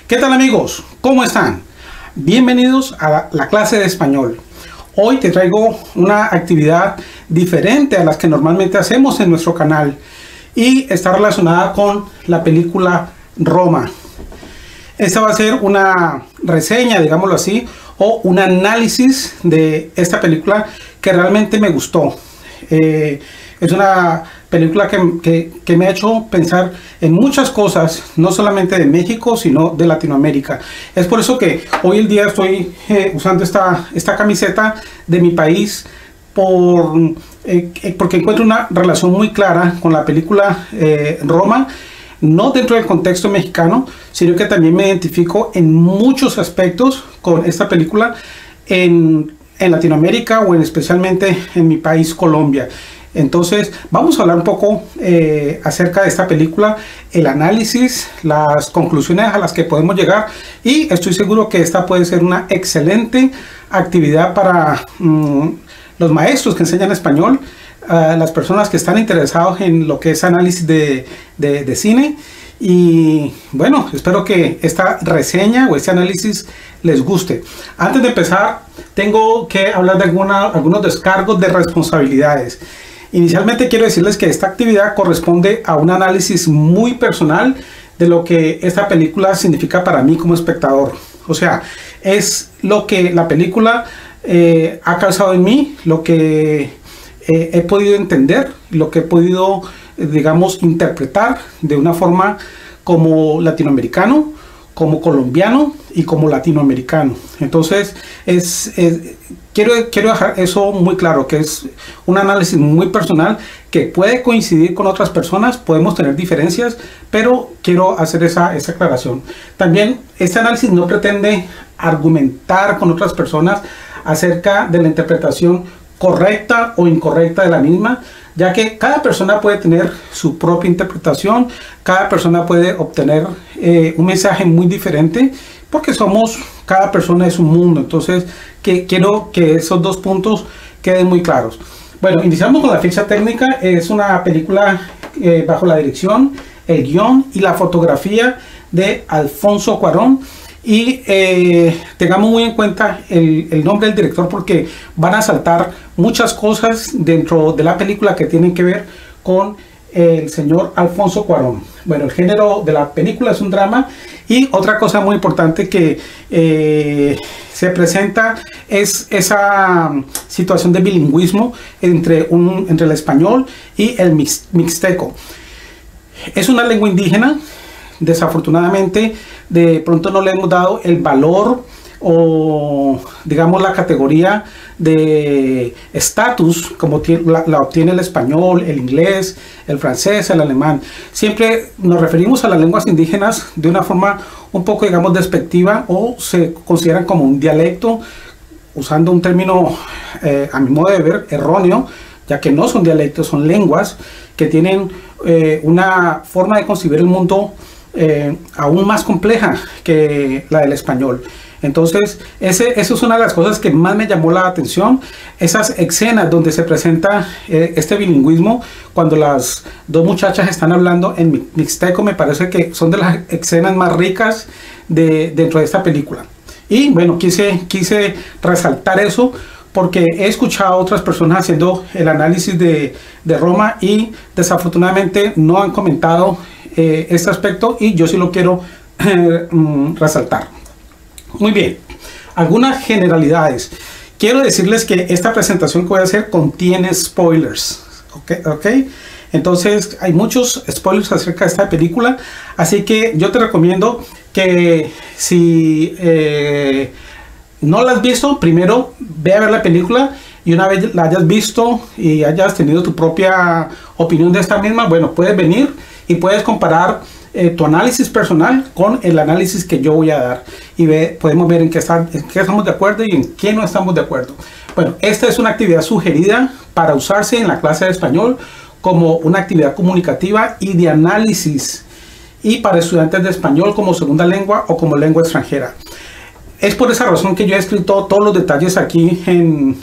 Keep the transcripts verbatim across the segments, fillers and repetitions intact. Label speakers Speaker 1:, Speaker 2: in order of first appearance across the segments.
Speaker 1: ¿Qué tal amigos? ¿Cómo están? Bienvenidos a la clase de español. Hoy te traigo una actividad diferente a las que normalmente hacemos en nuestro canal y está relacionada con la película Roma. Esta va a ser una reseña, digámoslo así, o un análisis de esta película que realmente me gustó. Eh, es una película que, que, que me ha hecho pensar en muchas cosas, no solamente de México, sino de Latinoamérica. Es por eso que hoy el día estoy eh, usando esta, esta camiseta de mi país, por, eh, porque encuentro una relación muy clara con la película eh, Roma, no dentro del contexto mexicano, sino que también me identifico en muchos aspectos con esta película en, en Latinoamérica o en, especialmente en mi país, Colombia. Entonces vamos a hablar un poco eh, acerca de esta película, el análisis, las conclusiones a las que podemos llegar, y estoy seguro que esta puede ser una excelente actividad para mm, los maestros que enseñan español, uh, las personas que están interesados en lo que es análisis de, de, de cine. Y bueno, espero que esta reseña o este análisis les guste. Antes de empezar, tengo que hablar de alguna, algunos descargos de responsabilidades. Inicialmente quiero decirles que esta actividad corresponde a un análisis muy personal de lo que esta película significa para mí como espectador. O sea, es lo que la película eh, ha causado en mí, lo que eh, he podido entender, lo que he podido, eh, digamos, interpretar de una forma como latinoamericano, como colombiano y como latinoamericano. Entonces es, es quiero, quiero dejar eso muy claro, que es un análisis muy personal que puede coincidir con otras personas, podemos tener diferencias, pero quiero hacer esa, esa aclaración. También este análisis no pretende argumentar con otras personas acerca de la interpretación correcta o incorrecta de la misma, ya que cada persona puede tener su propia interpretación, cada persona puede obtener eh, un mensaje muy diferente, porque somos, cada persona es un mundo. Entonces que, quiero que esos dos puntos queden muy claros. Bueno, iniciamos con la ficha técnica. Es una película eh, bajo la dirección, el guión y la fotografía de Alfonso Cuarón. Y eh, tengamos muy en cuenta el, el nombre del director, porque van a saltar muchas cosas dentro de la película que tienen que ver con el señor Alfonso Cuarón. Bueno, el género de la película es un drama, y otra cosa muy importante que eh, se presenta es esa situación de bilingüismo entre, un, entre el español y el mix, mixteco. Es una lengua indígena. Desafortunadamente, de pronto no le hemos dado el valor o, digamos, la categoría de estatus como la, la obtiene el español, el inglés, el francés, el alemán. Siempre nos referimos a las lenguas indígenas de una forma un poco, digamos, despectiva, o se consideran como un dialecto, usando un término, eh, a mi modo de ver, erróneo, ya que no son dialectos, son lenguas que tienen eh, una forma de concebir el mundo Eh, aún más compleja que la del español. Entonces ese, eso es una de las cosas que más me llamó la atención, esas escenas donde se presenta eh, este bilingüismo, cuando las dos muchachas están hablando en mixteco. Me parece que son de las escenas más ricas de, dentro de esta película. Y bueno, quise, quise resaltar eso, porque he escuchado a otras personas haciendo el análisis de, de Roma y desafortunadamente no han comentado eh, este aspecto, y yo sí lo quiero eh, resaltar. Muy bien, algunas generalidades. Quiero decirles que esta presentación que voy a hacer contiene spoilers. ¿Ok? ¿Okay? Entonces hay muchos spoilers acerca de esta película, así que yo te recomiendo que si eh, no la has visto, primero ve a ver la película, y una vez la hayas visto y hayas tenido tu propia opinión de esta misma, bueno, puedes venir y puedes comparar eh, tu análisis personal con el análisis que yo voy a dar, y ve, podemos ver en qué, está, en qué estamos de acuerdo y en qué no estamos de acuerdo. Bueno, esta es una actividad sugerida para usarse en la clase de español como una actividad comunicativa y de análisis, y para estudiantes de español como segunda lengua o como lengua extranjera. Es por esa razón que yo he escrito todos los detalles aquí en,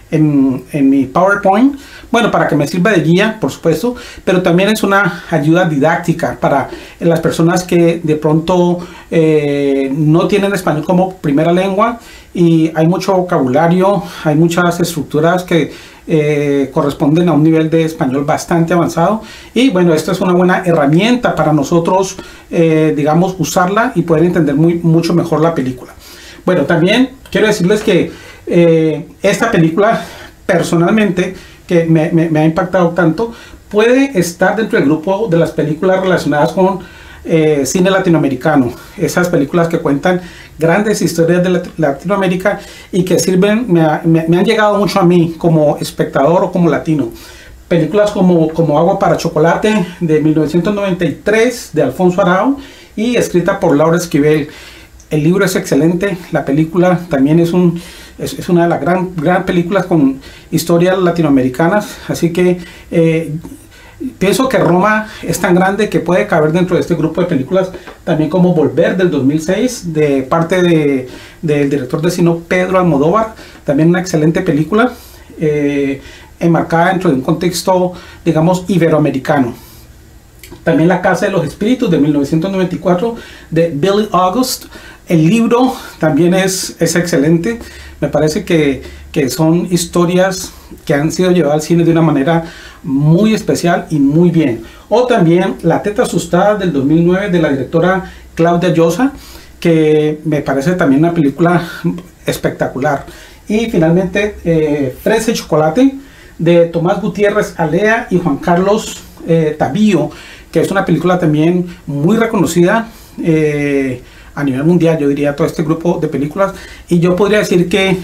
Speaker 1: en, en mi PowerPoint, bueno, para que me sirva de guía, por supuesto, pero también es una ayuda didáctica para las personas que de pronto eh, no tienen español como primera lengua y hay mucho vocabulario, hay muchas estructuras que eh, corresponden a un nivel de español bastante avanzado, y bueno, esta es una buena herramienta para nosotros, eh, digamos, usarla y poder entender muy, mucho mejor la película. Bueno, también quiero decirles que eh, esta película personalmente que me, me, me ha impactado tanto, puede estar dentro del grupo de las películas relacionadas con eh, cine latinoamericano, esas películas que cuentan grandes historias de Latinoamérica y que sirven, me, me, me han llegado mucho a mí como espectador o como latino. Películas como, como Agua para Chocolate de mil novecientos noventa y tres de Alfonso Arau y escrita por Laura Esquivel. El libro es excelente, la película también es un Es, es una de las gran, gran películas con historias latinoamericanas, así que eh, pienso que Roma es tan grande que puede caber dentro de este grupo de películas, también como Volver del dos mil seis, de parte de, del director de cine Pedro Almodóvar, también una excelente película, eh, enmarcada dentro de un contexto, digamos, iberoamericano. También La Casa de los Espíritus de mil novecientos noventa y cuatro de Billy August. El libro también es, es excelente. Me parece que, que son historias que han sido llevadas al cine de una manera muy especial y muy bien. O también La Teta Asustada del dos mil nueve de la directora Claudia Llosa, que me parece también una película espectacular. Y finalmente eh, Fresa y Chocolate de Tomás Gutiérrez Alea y Juan Carlos eh, Tavío, que es una película también muy reconocida eh, a nivel mundial, yo diría, todo este grupo de películas. Y yo podría decir que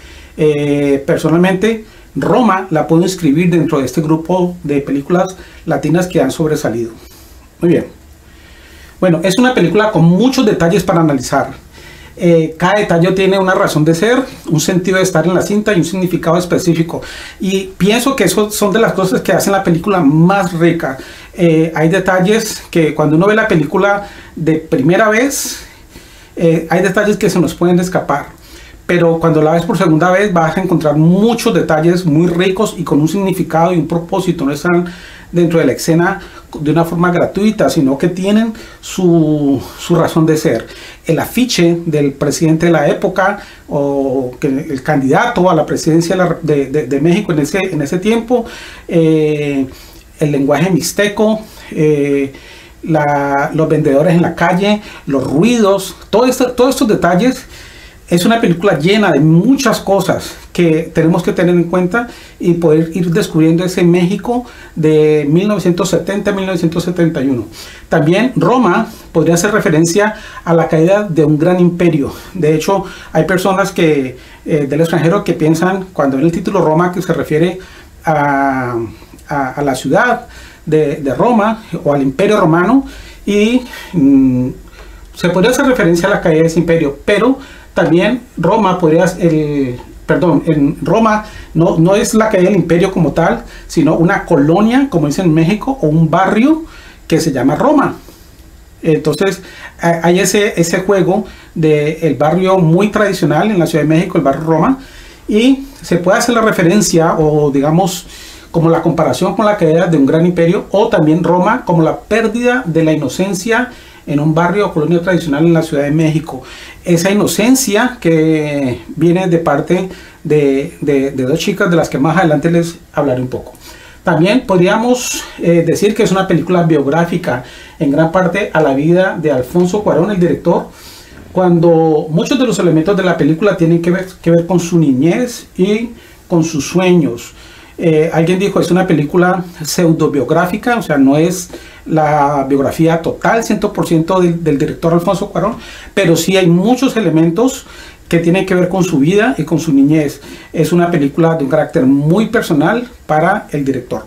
Speaker 1: eh, personalmente Roma la puedo inscribir dentro de este grupo de películas latinas que han sobresalido. Muy bien. Bueno, es una película con muchos detalles para analizar. Eh, cada detalle tiene una razón de ser, un sentido de estar en la cinta y un significado específico. Y pienso que eso son de las cosas que hacen la película más rica. Eh, hay detalles que cuando uno ve la película de primera vez, eh, hay detalles que se nos pueden escapar. Pero cuando la ves por segunda vez vas a encontrar muchos detalles muy ricos y con un significado y un propósito. No están dentro de la escena de una forma gratuita, sino que tienen su, su razón de ser. El afiche del presidente de la época o que el candidato a la presidencia de, la, de, de, de México en ese, en ese tiempo, eh, el lenguaje mixteco, eh, la, los vendedores en la calle, los ruidos, todo esto, todos estos detalles. Es una película llena de muchas cosas que tenemos que tener en cuenta y poder ir descubriendo ese México de mil novecientos setenta a mil novecientos setenta y uno. También Roma podría hacer referencia a la caída de un gran imperio. De hecho, hay personas que, eh, del extranjero que piensan, cuando ven el título Roma, que se refiere a, a, a la ciudad de, de Roma o al imperio romano, y mm, se podría hacer referencia a la caída de ese imperio, pero también Roma podría, el, perdón, en Roma no, no es la caída del imperio como tal, sino una colonia, como dicen en México, o un barrio que se llama Roma. Entonces hay ese, ese juego del barrio muy tradicional en la Ciudad de México, el barrio Roma, y se puede hacer la referencia o digamos como la comparación con la caída de un gran imperio, o también Roma como la pérdida de la inocencia en un barrio o colonia tradicional en la Ciudad de México. Esa inocencia que viene de parte de, de, de dos chicas de las que más adelante les hablaré un poco. También podríamos eh, decir que es una película biográfica en gran parte a la vida de Alfonso Cuarón, el director, cuando muchos de los elementos de la película tienen que ver, que ver con su niñez y con sus sueños. Eh, alguien dijo, es una película pseudobiográfica, o sea, no es la biografía total, cien por ciento del, del director Alfonso Cuarón, pero sí hay muchos elementos que tienen que ver con su vida y con su niñez. Es una película de un carácter muy personal para el director.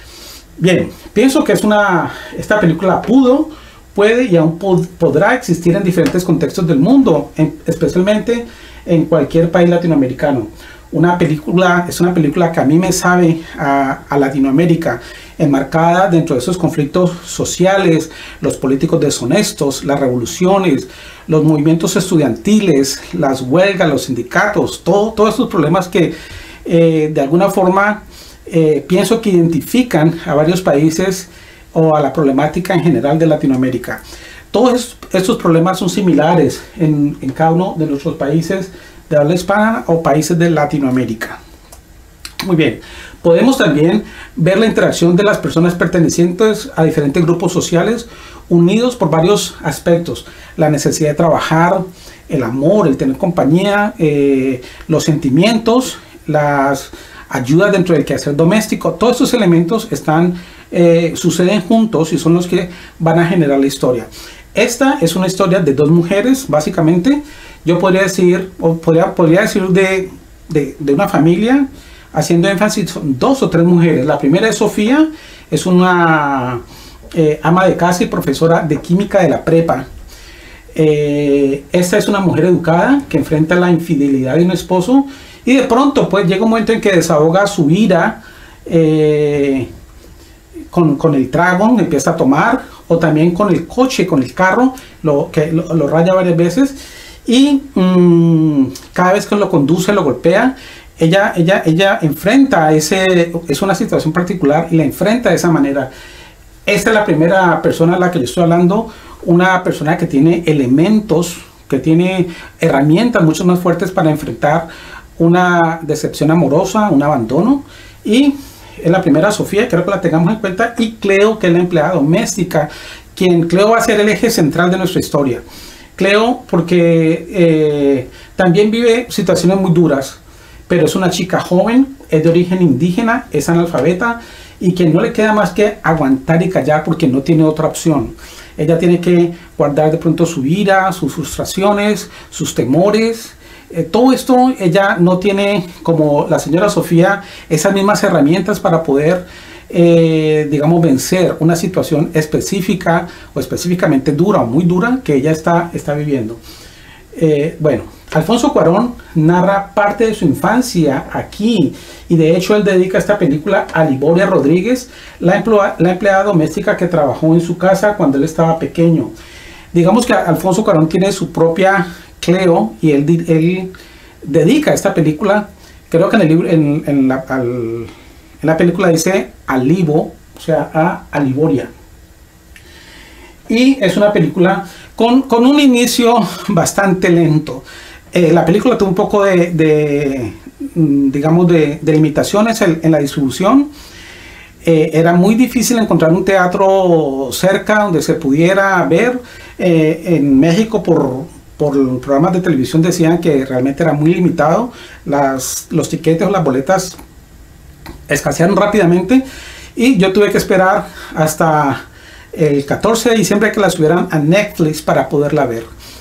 Speaker 1: Bien, pienso que es una, esta película pudo, puede y aún pod, podrá existir en diferentes contextos del mundo, en, especialmente en cualquier país latinoamericano. Una película, es una película que a mí me sabe a, a Latinoamérica, enmarcada dentro de esos conflictos sociales, los políticos deshonestos, las revoluciones, los movimientos estudiantiles, las huelgas, los sindicatos, todo, todos estos problemas que eh, de alguna forma eh, pienso que identifican a varios países o a la problemática en general de Latinoamérica. Todos estos problemas son similares en, en cada uno de nuestros países de habla hispana o países de Latinoamérica. Muy bien, podemos también ver la interacción de las personas pertenecientes a diferentes grupos sociales unidos por varios aspectos: la necesidad de trabajar, el amor, el tener compañía, eh, los sentimientos, las ayudas dentro del quehacer doméstico. Todos estos elementos están, eh, suceden juntos y son los que van a generar la historia. Esta es una historia de dos mujeres, básicamente. Yo podría decir, o podría, podría decir de, de, de una familia, haciendo énfasis en dos o tres mujeres. La primera es Sofía, es una eh, ama de casa y profesora de química de la prepa. Eh, esta es una mujer educada que enfrenta la infidelidad de un esposo y de pronto pues llega un momento en que desahoga su ira eh, con, con el trago, empieza a tomar, o también con el coche, con el carro, lo, que lo, lo raya varias veces, y mmm, cada vez que lo conduce lo golpea. Ella, ella, ella enfrenta ese, es una situación particular y la enfrenta de esa manera. Esta es la primera persona a la que yo estoy hablando, una persona que tiene elementos, que tiene herramientas mucho más fuertes para enfrentar una decepción amorosa, un abandono. Y es la primera, Sofía, creo que la tengamos en cuenta, y Cleo, que es la empleada doméstica, quien Cleo va a ser el eje central de nuestra historia. Cleo porque eh, también vive situaciones muy duras, pero es una chica joven, es de origen indígena, es analfabeta y que no le queda más que aguantar y callar porque no tiene otra opción. Ella tiene que guardar de pronto su ira, sus frustraciones, sus temores. Eh, todo esto ella no tiene, como la señora Sofía, esas mismas herramientas para poder, eh, digamos, vencer una situación específica o específicamente dura o muy dura que ella está, está viviendo. Eh, bueno, Alfonso Cuarón narra parte de su infancia aquí y de hecho él dedica esta película a Liboria Rodríguez, la, empleada, la empleada doméstica que trabajó en su casa cuando él estaba pequeño. Digamos que Alfonso Cuarón tiene su propia Cleo y él, él dedica esta película, creo que en, el libro, en, en, la, al, en la película dice a Libo, o sea, a, a Liboria. Y es una película con, con un inicio bastante lento. Eh, la película tuvo un poco de, de digamos, de, de limitaciones en, en la distribución. Eh, era muy difícil encontrar un teatro cerca donde se pudiera ver. Eh, en México, por, por programas de televisión, decían que realmente era muy limitado. Las, los tiquetes o las boletas escasearon rápidamente y yo tuve que esperar hasta el catorce de diciembre que la subieran a Netflix para poderla ver.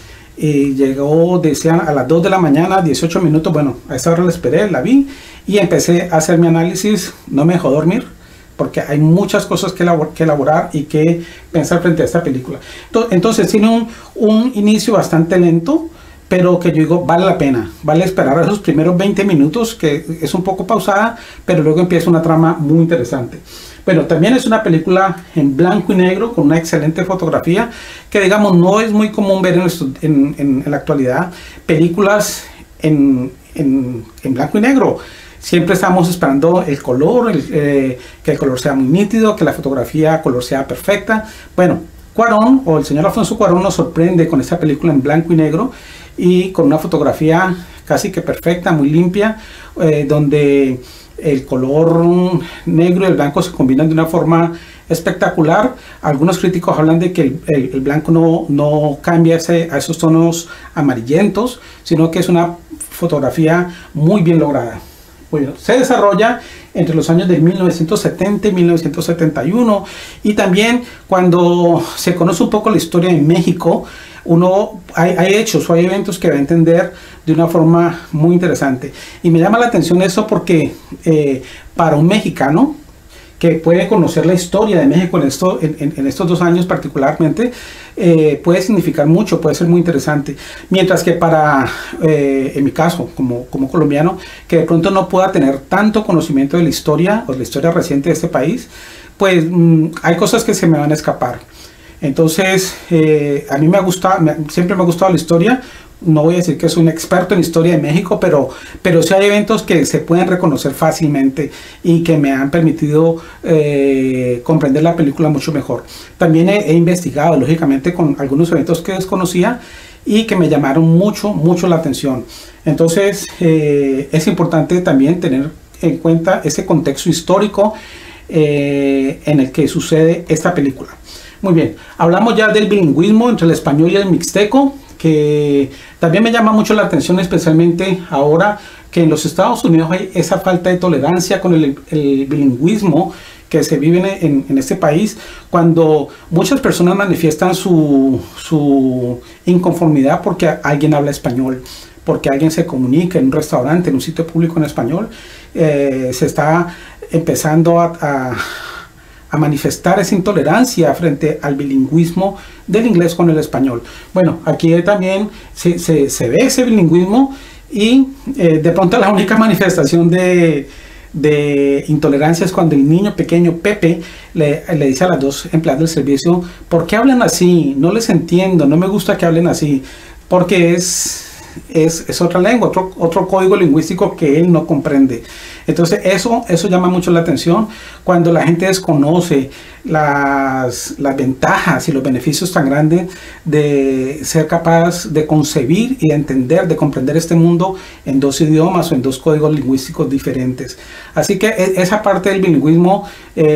Speaker 1: Y llegó, decían, a las dos de la mañana, dieciocho minutos. Bueno, a esa hora la esperé, la vi y empecé a hacer mi análisis. No me dejó dormir porque hay muchas cosas que, elabor que elaborar y que pensar frente a esta película. Entonces tiene un, un inicio bastante lento, pero que yo digo, vale la pena, vale esperar a esos primeros veinte minutos, que es un poco pausada, pero luego empieza una trama muy interesante. Bueno, también es una película en blanco y negro con una excelente fotografía que, digamos, no es muy común ver en, en, en, en la actualidad películas en, en, en blanco y negro. Siempre estamos esperando el color, el, eh, que el color sea muy nítido, que la fotografía a color sea perfecta. Bueno, Cuarón, o el señor Alfonso Cuarón, nos sorprende con esta película en blanco y negro y con una fotografía casi que perfecta, muy limpia, eh, donde el color negro y el blanco se combinan de una forma espectacular. Algunos críticos hablan de que el, el, el blanco no, no cambia ese, a esos tonos amarillentos, sino que es una fotografía muy bien lograda. Bueno, se desarrolla entre los años de mil novecientos setenta y mil novecientos setenta y uno, y también cuando se conoce un poco la historia en México, uno hay, hay hechos o hay eventos que va a entender de una forma muy interesante. Y me llama la atención eso porque eh, para un mexicano que puede conocer la historia de México en, esto, en, en, en estos dos años particularmente, eh, puede significar mucho, puede ser muy interesante. Mientras que para, eh, en mi caso, como, como colombiano, que de pronto no pueda tener tanto conocimiento de la historia o de la historia reciente de este país, pues mmm, hay cosas que se me van a escapar. Entonces, eh, a mí me ha gustado, me, siempre me ha gustado la historia no voy a decir que soy un experto en historia de México, pero, pero sí hay eventos que se pueden reconocer fácilmente y que me han permitido eh, comprender la película mucho mejor. También he, he investigado, lógicamente, con algunos eventos que desconocía y que me llamaron mucho, mucho la atención. Entonces, eh, es importante también tener en cuenta ese contexto histórico eh, en el que sucede esta película. Muy bien, hablamos ya del bilingüismo entre el español y el mixteco, que también me llama mucho la atención, especialmente ahora que en los Estados Unidos hay esa falta de tolerancia con el, el bilingüismo que se vive en, en este país, cuando muchas personas manifiestan su, su inconformidad porque alguien habla español, porque alguien se comunica en un restaurante, en un sitio público en español, eh, se está empezando a, a a manifestar esa intolerancia frente al bilingüismo del inglés con el español. Bueno, aquí también se, se, se ve ese bilingüismo y eh, de pronto la única manifestación de, de intolerancia es cuando el niño pequeño Pepe le, le dice a las dos empleadas del servicio: ¿por qué hablan así? No les entiendo, no me gusta que hablen así, porque es... Es, es otra lengua, otro, otro código lingüístico que él no comprende. Entonces eso, eso llama mucho la atención cuando la gente desconoce las, las ventajas y los beneficios tan grandes de ser capaz de concebir y de entender, de comprender este mundo en dos idiomas o en dos códigos lingüísticos diferentes. Así que esa parte del bilingüismo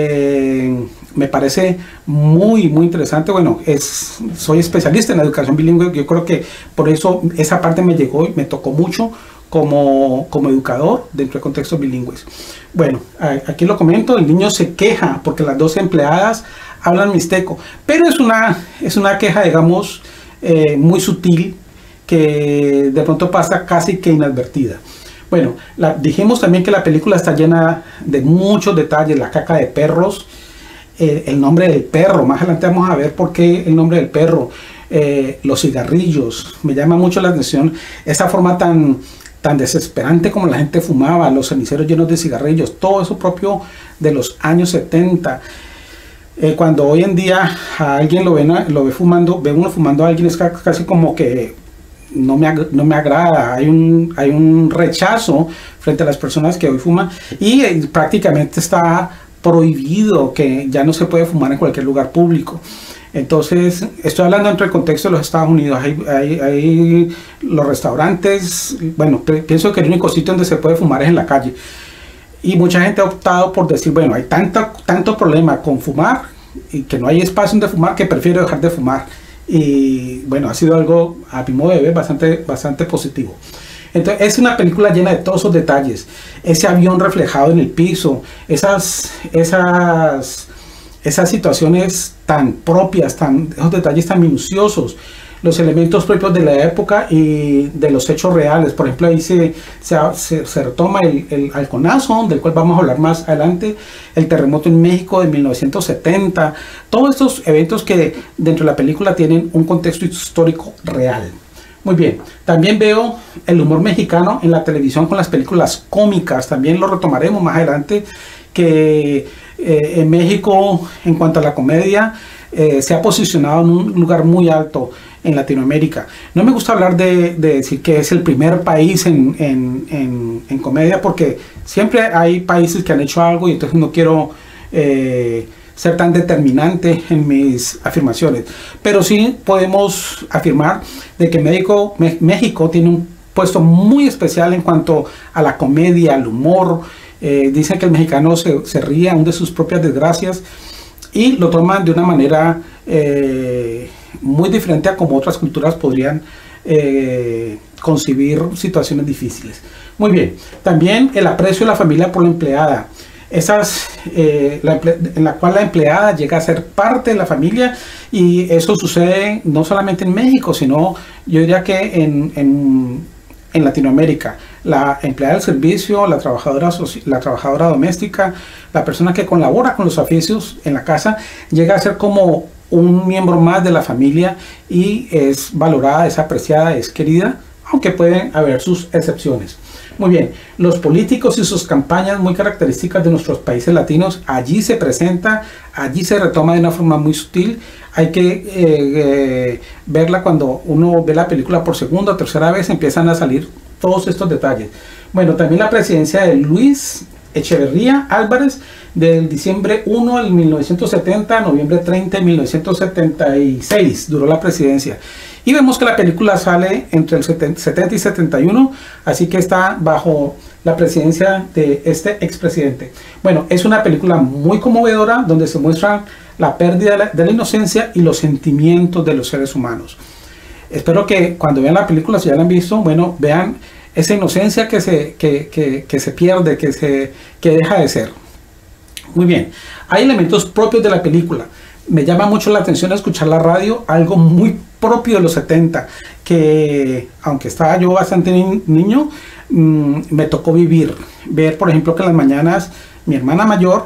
Speaker 1: eh, me parece muy, muy interesante. Bueno, es, soy especialista en la educación bilingüe. Yo creo que por eso esa parte me llegó y me tocó mucho como, como educador dentro de contextos bilingües. Bueno, aquí lo comento: el niño se queja porque las dos empleadas hablan mixteco, pero es una, es una queja, digamos, eh, muy sutil, que de pronto pasa casi que inadvertida. Bueno, la, dijimos también que la película está llena de muchos detalles: la caca de perros, eh, el nombre del perro, más adelante vamos a ver por qué el nombre del perro, eh, los cigarrillos. Me llama mucho la atención esa forma tan, tan desesperante como la gente fumaba, los ceniceros llenos de cigarrillos, todo eso propio de los años setenta. Eh, cuando hoy en día a alguien lo, ven, lo ve fumando, ve uno fumando a alguien, es casi como que no me, no me agrada, hay un, hay un rechazo frente a las personas que hoy fuman, y eh, prácticamente está prohibido, que ya no se puede fumar en cualquier lugar público. Entonces, estoy hablando dentro del contexto de los Estados Unidos. Hay, hay, hay los restaurantes, bueno, pienso que el único sitio donde se puede fumar es en la calle. Y mucha gente ha optado por decir: bueno, hay tanta, tanto problema con fumar y que no hay espacio donde fumar, que prefiero dejar de fumar. Y bueno, ha sido algo, a mi modo de ver, bastante, bastante positivo. Entonces, es una película llena de todos esos detalles. Ese avión reflejado en el piso, esas, esas, esas situaciones tan propias, tan, esos detalles tan minuciosos, los elementos propios de la época y de los hechos reales. Por ejemplo, ahí se, se, se, se retoma el, el halconazo, del cual vamos a hablar más adelante, el terremoto en México de mil novecientos setenta, todos estos eventos que dentro de la película tienen un contexto histórico real. Muy bien, también veo el humor mexicano en la televisión con las películas cómicas, también lo retomaremos más adelante, que eh, en México, en cuanto a la comedia, eh, se ha posicionado en un lugar muy alto en Latinoamérica. No me gusta hablar de, de decir que es el primer país en, en, en, en comedia, porque siempre hay países que han hecho algo y entonces no quiero eh, ser tan determinante en mis afirmaciones, pero sí podemos afirmar de que México, México tiene un puesto muy especial en cuanto a la comedia, al humor. Eh, dicen que el mexicano se, se ríe aún de sus propias desgracias y lo toman de una manera eh, muy diferente a como otras culturas podrían eh, concebir situaciones difíciles. Muy bien, también el aprecio de la familia por la empleada. Esas, eh, la en la cual la empleada llega a ser parte de la familia, y eso sucede no solamente en México, sino yo diría que en, en, en Latinoamérica. La empleada del servicio, la trabajadora, la trabajadora doméstica, la persona que colabora con los oficios en la casa, llega a ser como un miembro más de la familia y es valorada, es apreciada, es querida, aunque pueden haber sus excepciones. Muy bien, los políticos y sus campañas muy características de nuestros países latinos, allí se presenta, allí se retoma de una forma muy sutil. Hay que eh, eh, verla cuando uno ve la película por segunda o tercera vez, empiezan a salir todos estos detalles. Bueno, también la presidencia de Luis Echeverría Álvarez, del diciembre primero de mil novecientos setenta a noviembre treinta de mil novecientos setenta y seis duró la presidencia. Y vemos que la película sale entre el setenta y setenta y uno, así que está bajo la presidencia de este expresidente. Bueno, es una película muy conmovedora donde se muestra la pérdida de la, de la inocencia y los sentimientos de los seres humanos. Espero que cuando vean la película, si ya la han visto, bueno, vean esa inocencia que se, que, que, que se pierde, que, se, que deja de ser. Muy bien, hay elementos propios de la película. Me llama mucho la atención escuchar la radio, algo muy propio de los setenta, que aunque estaba yo bastante ni niño, mmm, me tocó vivir. Ver, por ejemplo, que en las mañanas mi hermana mayor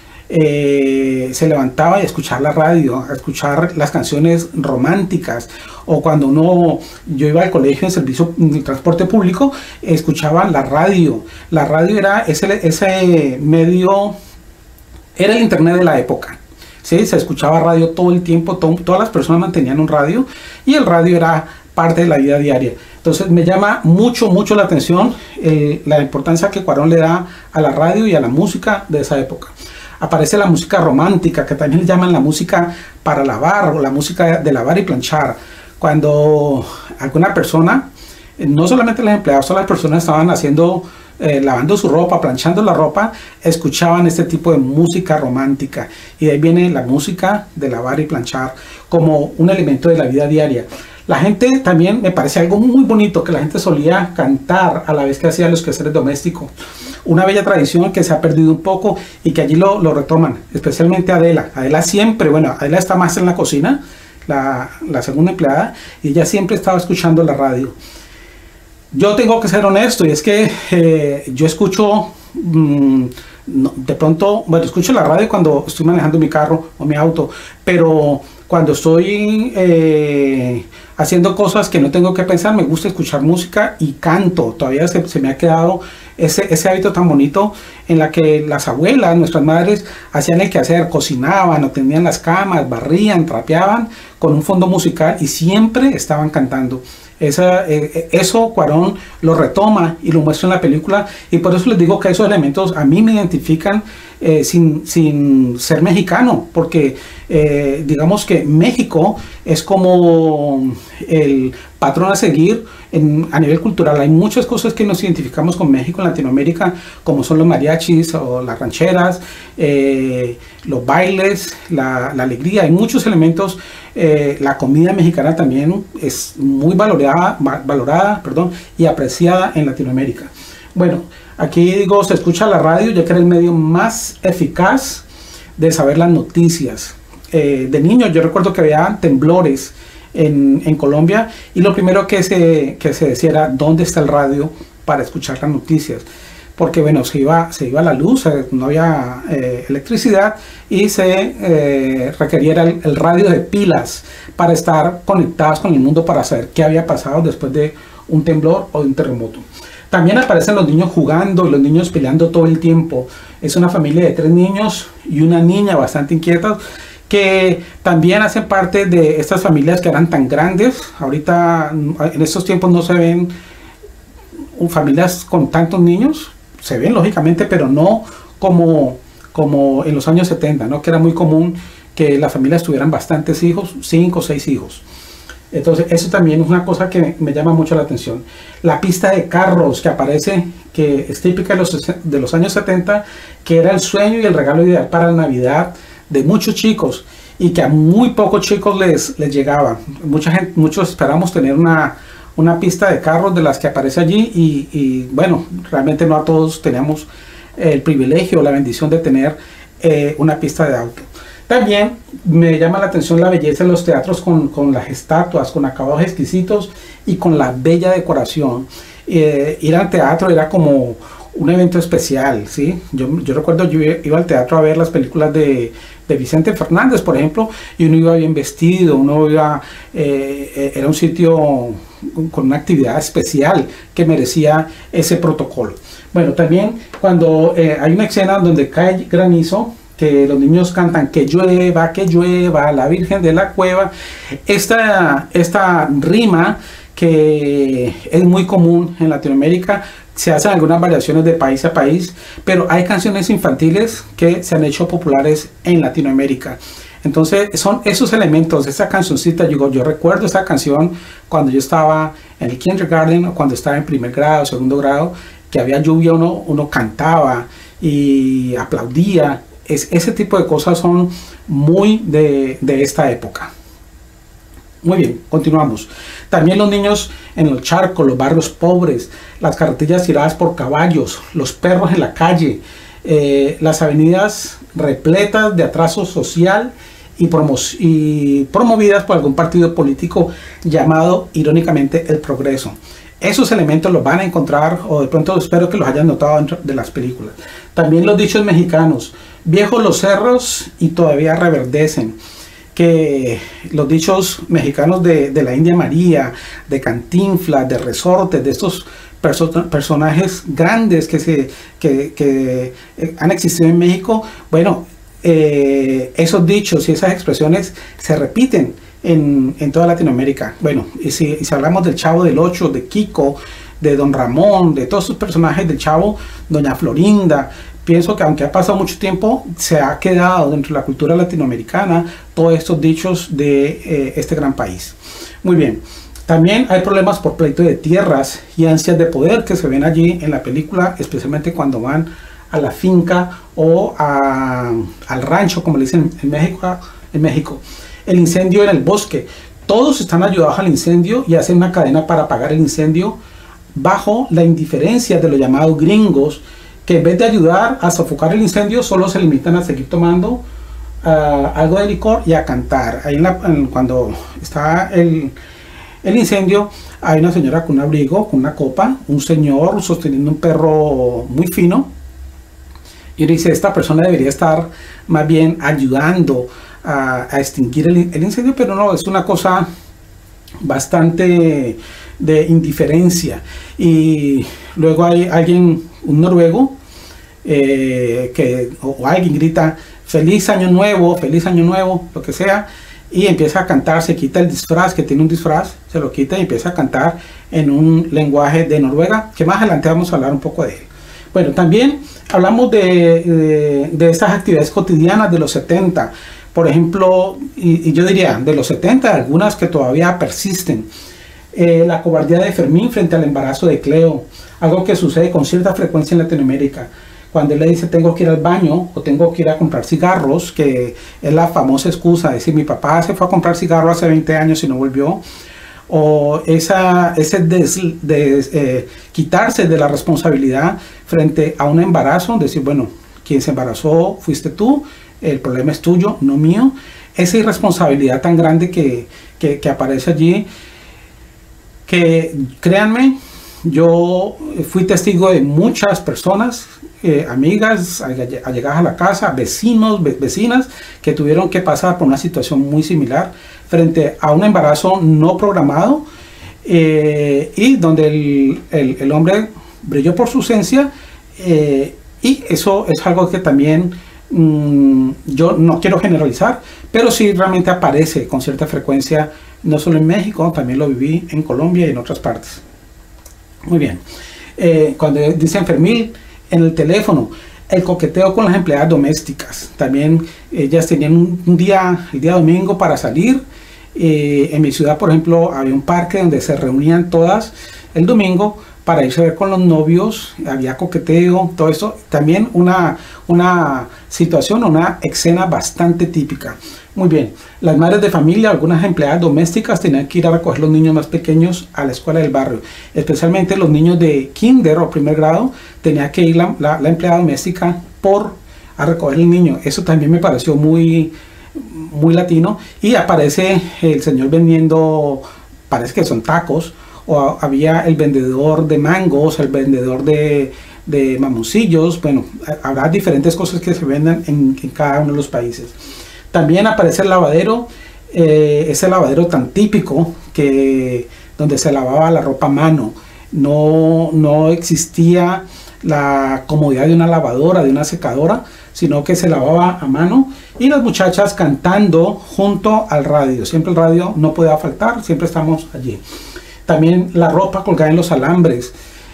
Speaker 1: eh, se levantaba y escuchar la radio, a escuchar las canciones románticas, o cuando uno, yo iba al colegio en servicio de transporte público, escuchaba la radio. La radio era ese, ese medio, era el internet de la época. ¿Sí? Se escuchaba radio todo el tiempo, to todas las personas mantenían un radio y el radio era parte de la vida diaria. Entonces me llama mucho, mucho la atención eh, la importancia que Cuarón le da a la radio y a la música de esa época. Aparece la música romántica, que también le llaman la música para lavar o la música de lavar y planchar. Cuando alguna persona, no solamente los empleados, todas las personas estaban haciendo Eh, lavando su ropa, planchando la ropa, escuchaban este tipo de música romántica, y de ahí viene la música de lavar y planchar como un elemento de la vida diaria. La gente también, me parece algo muy bonito, que la gente solía cantar a la vez que hacía los quehaceres domésticos, una bella tradición que se ha perdido un poco y que allí lo, lo retoman, especialmente Adela. Adela siempre, bueno, Adela está más en la cocina, la, la segunda empleada, y ella siempre estaba escuchando la radio. Yo tengo que ser honesto, y es que eh, yo escucho, mmm, no, de pronto, bueno, escucho la radio cuando estoy manejando mi carro o mi auto, pero cuando estoy eh, haciendo cosas que no tengo que pensar, me gusta escuchar música y canto. Todavía se, se me ha quedado ese, ese hábito tan bonito en la que las abuelas, nuestras madres, hacían el quehacer, cocinaban, o tendían las camas, barrían, trapeaban con un fondo musical y siempre estaban cantando. Esa, eh, eso Cuarón lo retoma y lo muestra en la película, y por eso les digo que esos elementos a mí me identifican eh, sin, sin ser mexicano, porque eh, digamos que México es como el patrón a seguir en, a nivel cultural. Hay muchas cosas que nos identificamos con México en Latinoamérica, como son los mariachis o las rancheras, eh, los bailes, la, la alegría. Hay muchos elementos. Eh, la comida mexicana también es muy valorada, valorada perdón, y apreciada en Latinoamérica. Bueno, aquí digo, se escucha la radio, ya que era el medio más eficaz de saber las noticias. Eh, de niño yo recuerdo que había temblores en, en Colombia, y lo primero que se, que se decía era ¿dónde está el radio para escuchar las noticias? Porque bueno, se iba, se iba la luz, no había eh, electricidad, y se eh, requería el, el radio de pilas para estar conectados con el mundo, para saber qué había pasado después de un temblor o de un terremoto. También aparecen los niños jugando y los niños peleando todo el tiempo. Es una familia de tres niños y una niña bastante inquieta, que también hacen parte de estas familias que eran tan grandes. Ahorita en estos tiempos no se ven familias con tantos niños. Se ven lógicamente, pero no como, como en los años setenta, ¿no? Que era muy común que las familias tuvieran bastantes hijos, cinco o seis hijos. Entonces eso también es una cosa que me llama mucho la atención. La pista de carros que aparece, que es típica de los, de los años setenta, que era el sueño y el regalo ideal para la Navidad de muchos chicos, y que a muy pocos chicos les, les llegaba. Mucha gente, muchos esperamos tener una una pista de carros de las que aparece allí, y, y bueno, realmente no a todos tenemos el privilegio o la bendición de tener eh, una pista de auto. También me llama la atención la belleza de los teatros, con, con las estatuas, con acabados exquisitos y con la bella decoración. Eh, ir al teatro era como un evento especial, ¿sí? Yo, yo recuerdo, yo iba al teatro a ver las películas de, de Vicente Fernández, por ejemplo, y uno iba bien vestido, uno iba, eh, era un sitio con una actividad especial que merecía ese protocolo. Bueno, también cuando eh, hay una escena donde cae granizo, que los niños cantan que llueva, que llueva, la Virgen de la Cueva, esta, esta rima que es muy común en Latinoamérica, se hacen algunas variaciones de país a país, pero hay canciones infantiles que se han hecho populares en Latinoamérica. Entonces son esos elementos, esa cancioncita, yo, yo recuerdo esta canción cuando yo estaba en el kindergarten o cuando estaba en primer grado, segundo grado, que había lluvia, uno, uno cantaba y aplaudía. Es, ese tipo de cosas son muy de, de esta época. Muy bien, continuamos. También los niños en los charcos, los barrios pobres, las carretillas tiradas por caballos, los perros en la calle, eh, las avenidas repletas de atraso social y, promo y promovidas por algún partido político llamado irónicamente el Progreso. Esos elementos los van a encontrar, o de pronto espero que los hayan notado dentro de las películas. También los dichos mexicanos: viejos los cerros y todavía reverdecen. Que los dichos mexicanos de, de la India María, de Cantinflas, de Resortes, de estos perso personajes grandes que, se, que, que eh, han existido en México, bueno, eh, esos dichos y esas expresiones se repiten en, en toda Latinoamérica. Bueno, y si, y si hablamos del Chavo del Ocho, de Kiko, de Don Ramón, de todos esos personajes del Chavo, Doña Florinda, pienso que aunque ha pasado mucho tiempo, se ha quedado dentro de la cultura latinoamericana todos estos dichos de eh, este gran país. Muy bien, también hay problemas por pleito de tierras y ansias de poder que se ven allí en la película, especialmente cuando van a la finca o a, al rancho, como le dicen en México, en México. El incendio en el bosque. Todos están ayudados al incendio y hacen una cadena para apagar el incendio bajo la indiferencia de los llamados gringos, que en vez de ayudar a sofocar el incendio, solo se limitan a seguir tomando uh, algo de licor y a cantar. Ahí en la, en, cuando está el, el incendio, hay una señora con un abrigo, con una copa, un señor sosteniendo un perro muy fino, y uno dice, esta persona debería estar más bien ayudando a, a extinguir el, el incendio, pero no, es una cosa bastante de indiferencia. Y luego hay alguien, un noruego, eh, que o, o alguien grita feliz año nuevo, feliz año nuevo, lo que sea, y empieza a cantar, se quita el disfraz, que tiene un disfraz, se lo quita y empieza a cantar en un lenguaje de Noruega, que más adelante vamos a hablar un poco de él. Bueno, también hablamos de, de, de estas actividades cotidianas de los setenta, por ejemplo, y, y yo diría de los setenta, algunas que todavía persisten. Eh, la cobardía de Fermín frente al embarazo de Cleo, algo que sucede con cierta frecuencia en Latinoamérica, cuando él le dice tengo que ir al baño o tengo que ir a comprar cigarros, que es la famosa excusa de decir mi papá se fue a comprar cigarros hace veinte años y no volvió, o esa, ese des, des, eh, quitarse de la responsabilidad frente a un embarazo, decir bueno, quien se embarazó fuiste tú, el problema es tuyo, no mío. Esa irresponsabilidad tan grande que, que, que aparece allí, que créanme, yo fui testigo de muchas personas, eh, amigas, allegadas a la casa, vecinos, ve, vecinas, que tuvieron que pasar por una situación muy similar frente a un embarazo no programado, eh, y donde el, el, el hombre brilló por su ausencia, eh, y eso es algo que también mmm, yo no quiero generalizar, pero sí realmente aparece con cierta frecuencia, no solo en México, también lo viví en Colombia y en otras partes. Muy bien, eh, cuando dicen Fermín en el teléfono, el coqueteo con las empleadas domésticas, también ellas tenían un, un día, el día domingo para salir. Eh, en mi ciudad, por ejemplo, había un parque donde se reunían todas el domingo para irse a ver con los novios, había coqueteo, todo eso, también una, una situación, una escena bastante típica. Muy bien, las madres de familia, algunas empleadas domésticas tenían que ir a recoger los niños más pequeños a la escuela del barrio, especialmente los niños de kinder o primer grado, tenía que ir la, la, la empleada doméstica por a recoger el niño. Eso también me pareció muy, muy latino, y aparece el señor vendiendo, parece que son tacos, o había el vendedor de mangos, el vendedor de, de mamoncillos. Bueno, habrá diferentes cosas que se venden en, en cada uno de los países. También aparece el lavadero, eh, ese lavadero tan típico que donde se lavaba la ropa a mano. No, no existía la comodidad de una lavadora, de una secadora, sino que se lavaba a mano, y las muchachas cantando junto al radio. Siempre el radio no podía faltar, siempre estamos allí. También la ropa colgada en los alambres,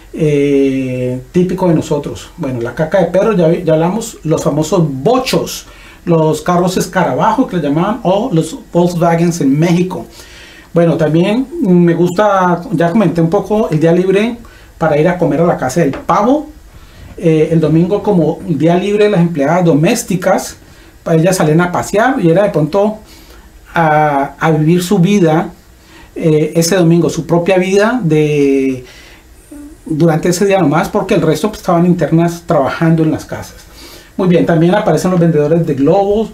Speaker 1: eh, típico de nosotros. Bueno, la caca de perro, ya, ya hablamos, los famosos bochos, los carros escarabajo que le llamaban, o los Volkswagens en México. Bueno, también me gusta, ya comenté un poco, el día libre para ir a comer a la casa del pavo. Eh, el domingo, como día libre, las empleadas domésticas, ellas salían a pasear y era de pronto a, a vivir su vida, eh, ese domingo, su propia vida de durante ese día nomás, porque el resto pues, estaban internas trabajando en las casas. Muy bien, también aparecen los vendedores de globos,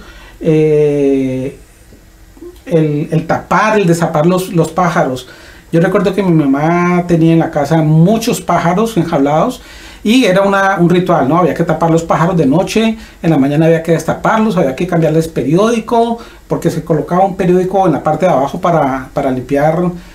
Speaker 1: eh, el, el tapar, el desapar los, los pájaros. Yo recuerdo que mi mamá tenía en la casa muchos pájaros enjaulados, y era una, un ritual, ¿no? Había que tapar los pájaros de noche, en la mañana había que destaparlos, había que cambiarles periódico, porque se colocaba un periódico en la parte de abajo para, para limpiar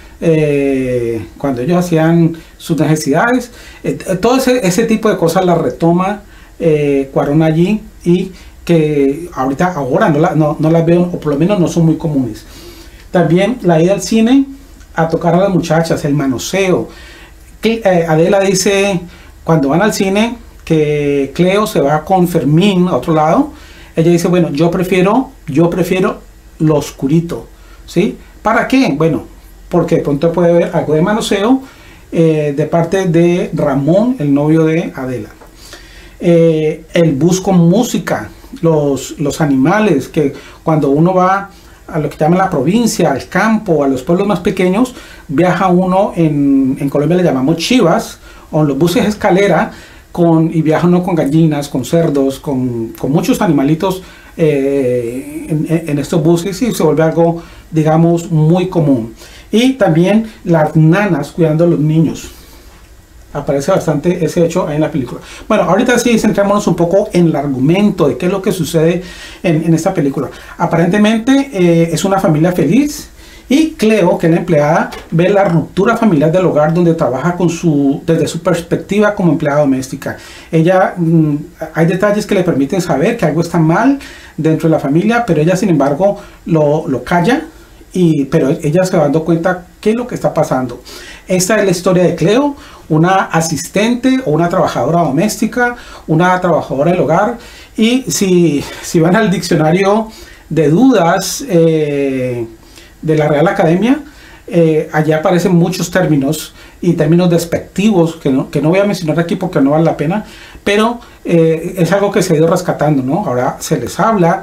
Speaker 1: eh, cuando ellos hacían sus necesidades. Eh, todo ese, ese tipo de cosas las retoma eh, Cuarón allí, y que ahorita, ahora no, la, no, no las veo, o por lo menos no son muy comunes. También la ida al cine a tocar a las muchachas, el manoseo. Que, eh, Adela dice, cuando van al cine, que Cleo se va con Fermín a otro lado, ella dice, bueno, yo prefiero, yo prefiero lo oscurito, ¿sí? ¿Para qué? Bueno, porque de pronto puede haber algo de manoseo eh, de parte de Ramón, el novio de Adela. Eh, el bus con música, los, los animales, que cuando uno va a lo que llaman la provincia, al campo, a los pueblos más pequeños, viaja uno, en, en Colombia le llamamos chivas, o en los buses escalera, con, y viaja uno con gallinas, con cerdos, con, con muchos animalitos eh, en, en estos buses, y se vuelve algo, digamos, muy común. Y también las nanas cuidando a los niños. Aparece bastante ese hecho ahí en la película. Bueno, ahorita sí centrémonos un poco en el argumento de qué es lo que sucede en, en esta película. Aparentemente eh, es una familia feliz, y Cleo, que es la empleada, ve la ruptura familiar del hogar donde trabaja con su, desde su perspectiva como empleada doméstica. Ella, mmm, hay detalles que le permiten saber que algo está mal dentro de la familia, pero ella sin embargo lo, lo calla, y, pero ella se va dando cuenta qué es lo que está pasando. Esta es la historia de Cleo, una asistente o una trabajadora doméstica, una trabajadora del hogar. Y si, si van al diccionario de dudas eh, de la Real Academia, eh, allí aparecen muchos términos y términos despectivos que no, que no voy a mencionar aquí porque no vale la pena, pero eh, es algo que se ha ido rescatando, ¿no? Ahora se les habla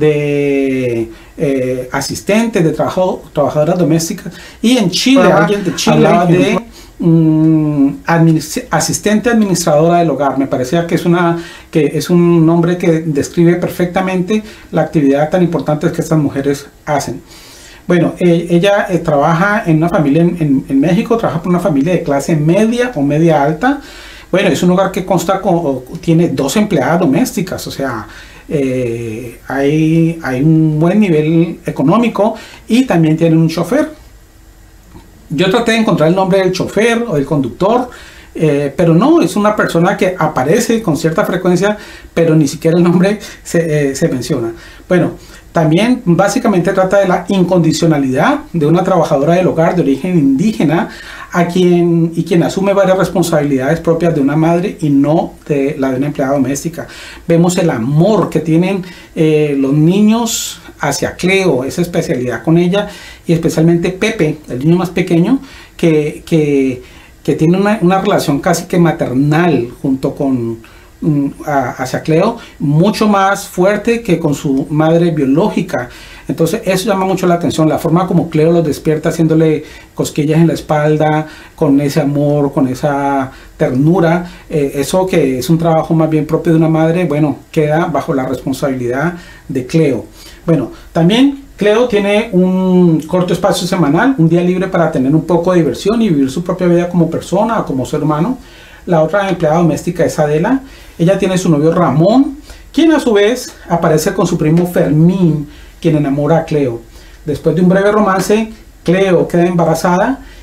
Speaker 1: de eh, asistentes, de trabajo, trabajadoras domésticas, y en Chile, ah, alguien de Chile hablaba de um, administ asistente administradora del hogar. Me parecía que es, una, que es un nombre que describe perfectamente la actividad tan importante que estas mujeres hacen. Bueno, eh, ella eh, trabaja en una familia en, en, en México, trabaja por una familia de clase media o media alta. Bueno, es un hogar que consta con, o, tiene dos empleadas domésticas, o sea, eh, hay, hay un buen nivel económico, y también tienen un chofer. Yo traté de encontrar el nombre del chofer o del conductor, eh, pero no, es una persona que aparece con cierta frecuencia, pero ni siquiera el nombre se, eh, se menciona. Bueno, también básicamente trata de la incondicionalidad de una trabajadora del hogar de origen indígena, a quien, y quien asume varias responsabilidades propias de una madre y no de la de una empleada doméstica. Vemos el amor que tienen eh, los niños hacia Cleo, esa especialidad con ella, y especialmente Pepe, el niño más pequeño, que, que, que tiene una, una relación casi que maternal junto con hacia Cleo, mucho más fuerte que con su madre biológica. Entonces eso llama mucho la atención, la forma como Cleo los despierta haciéndole cosquillas en la espalda, con ese amor, con esa ternura. Eh, eso, que es un trabajo más bien propio de una madre, bueno, queda bajo la responsabilidad de Cleo. Bueno, también Cleo tiene un corto espacio semanal, un día libre para tener un poco de diversión y vivir su propia vida como persona o como ser humano. La otra empleada doméstica es Adela. Ella tiene su novio Ramón, quien a su vez aparece con su primo Fermín, quien enamora a Cleo. Después de un breve romance, Cleo queda embarazada,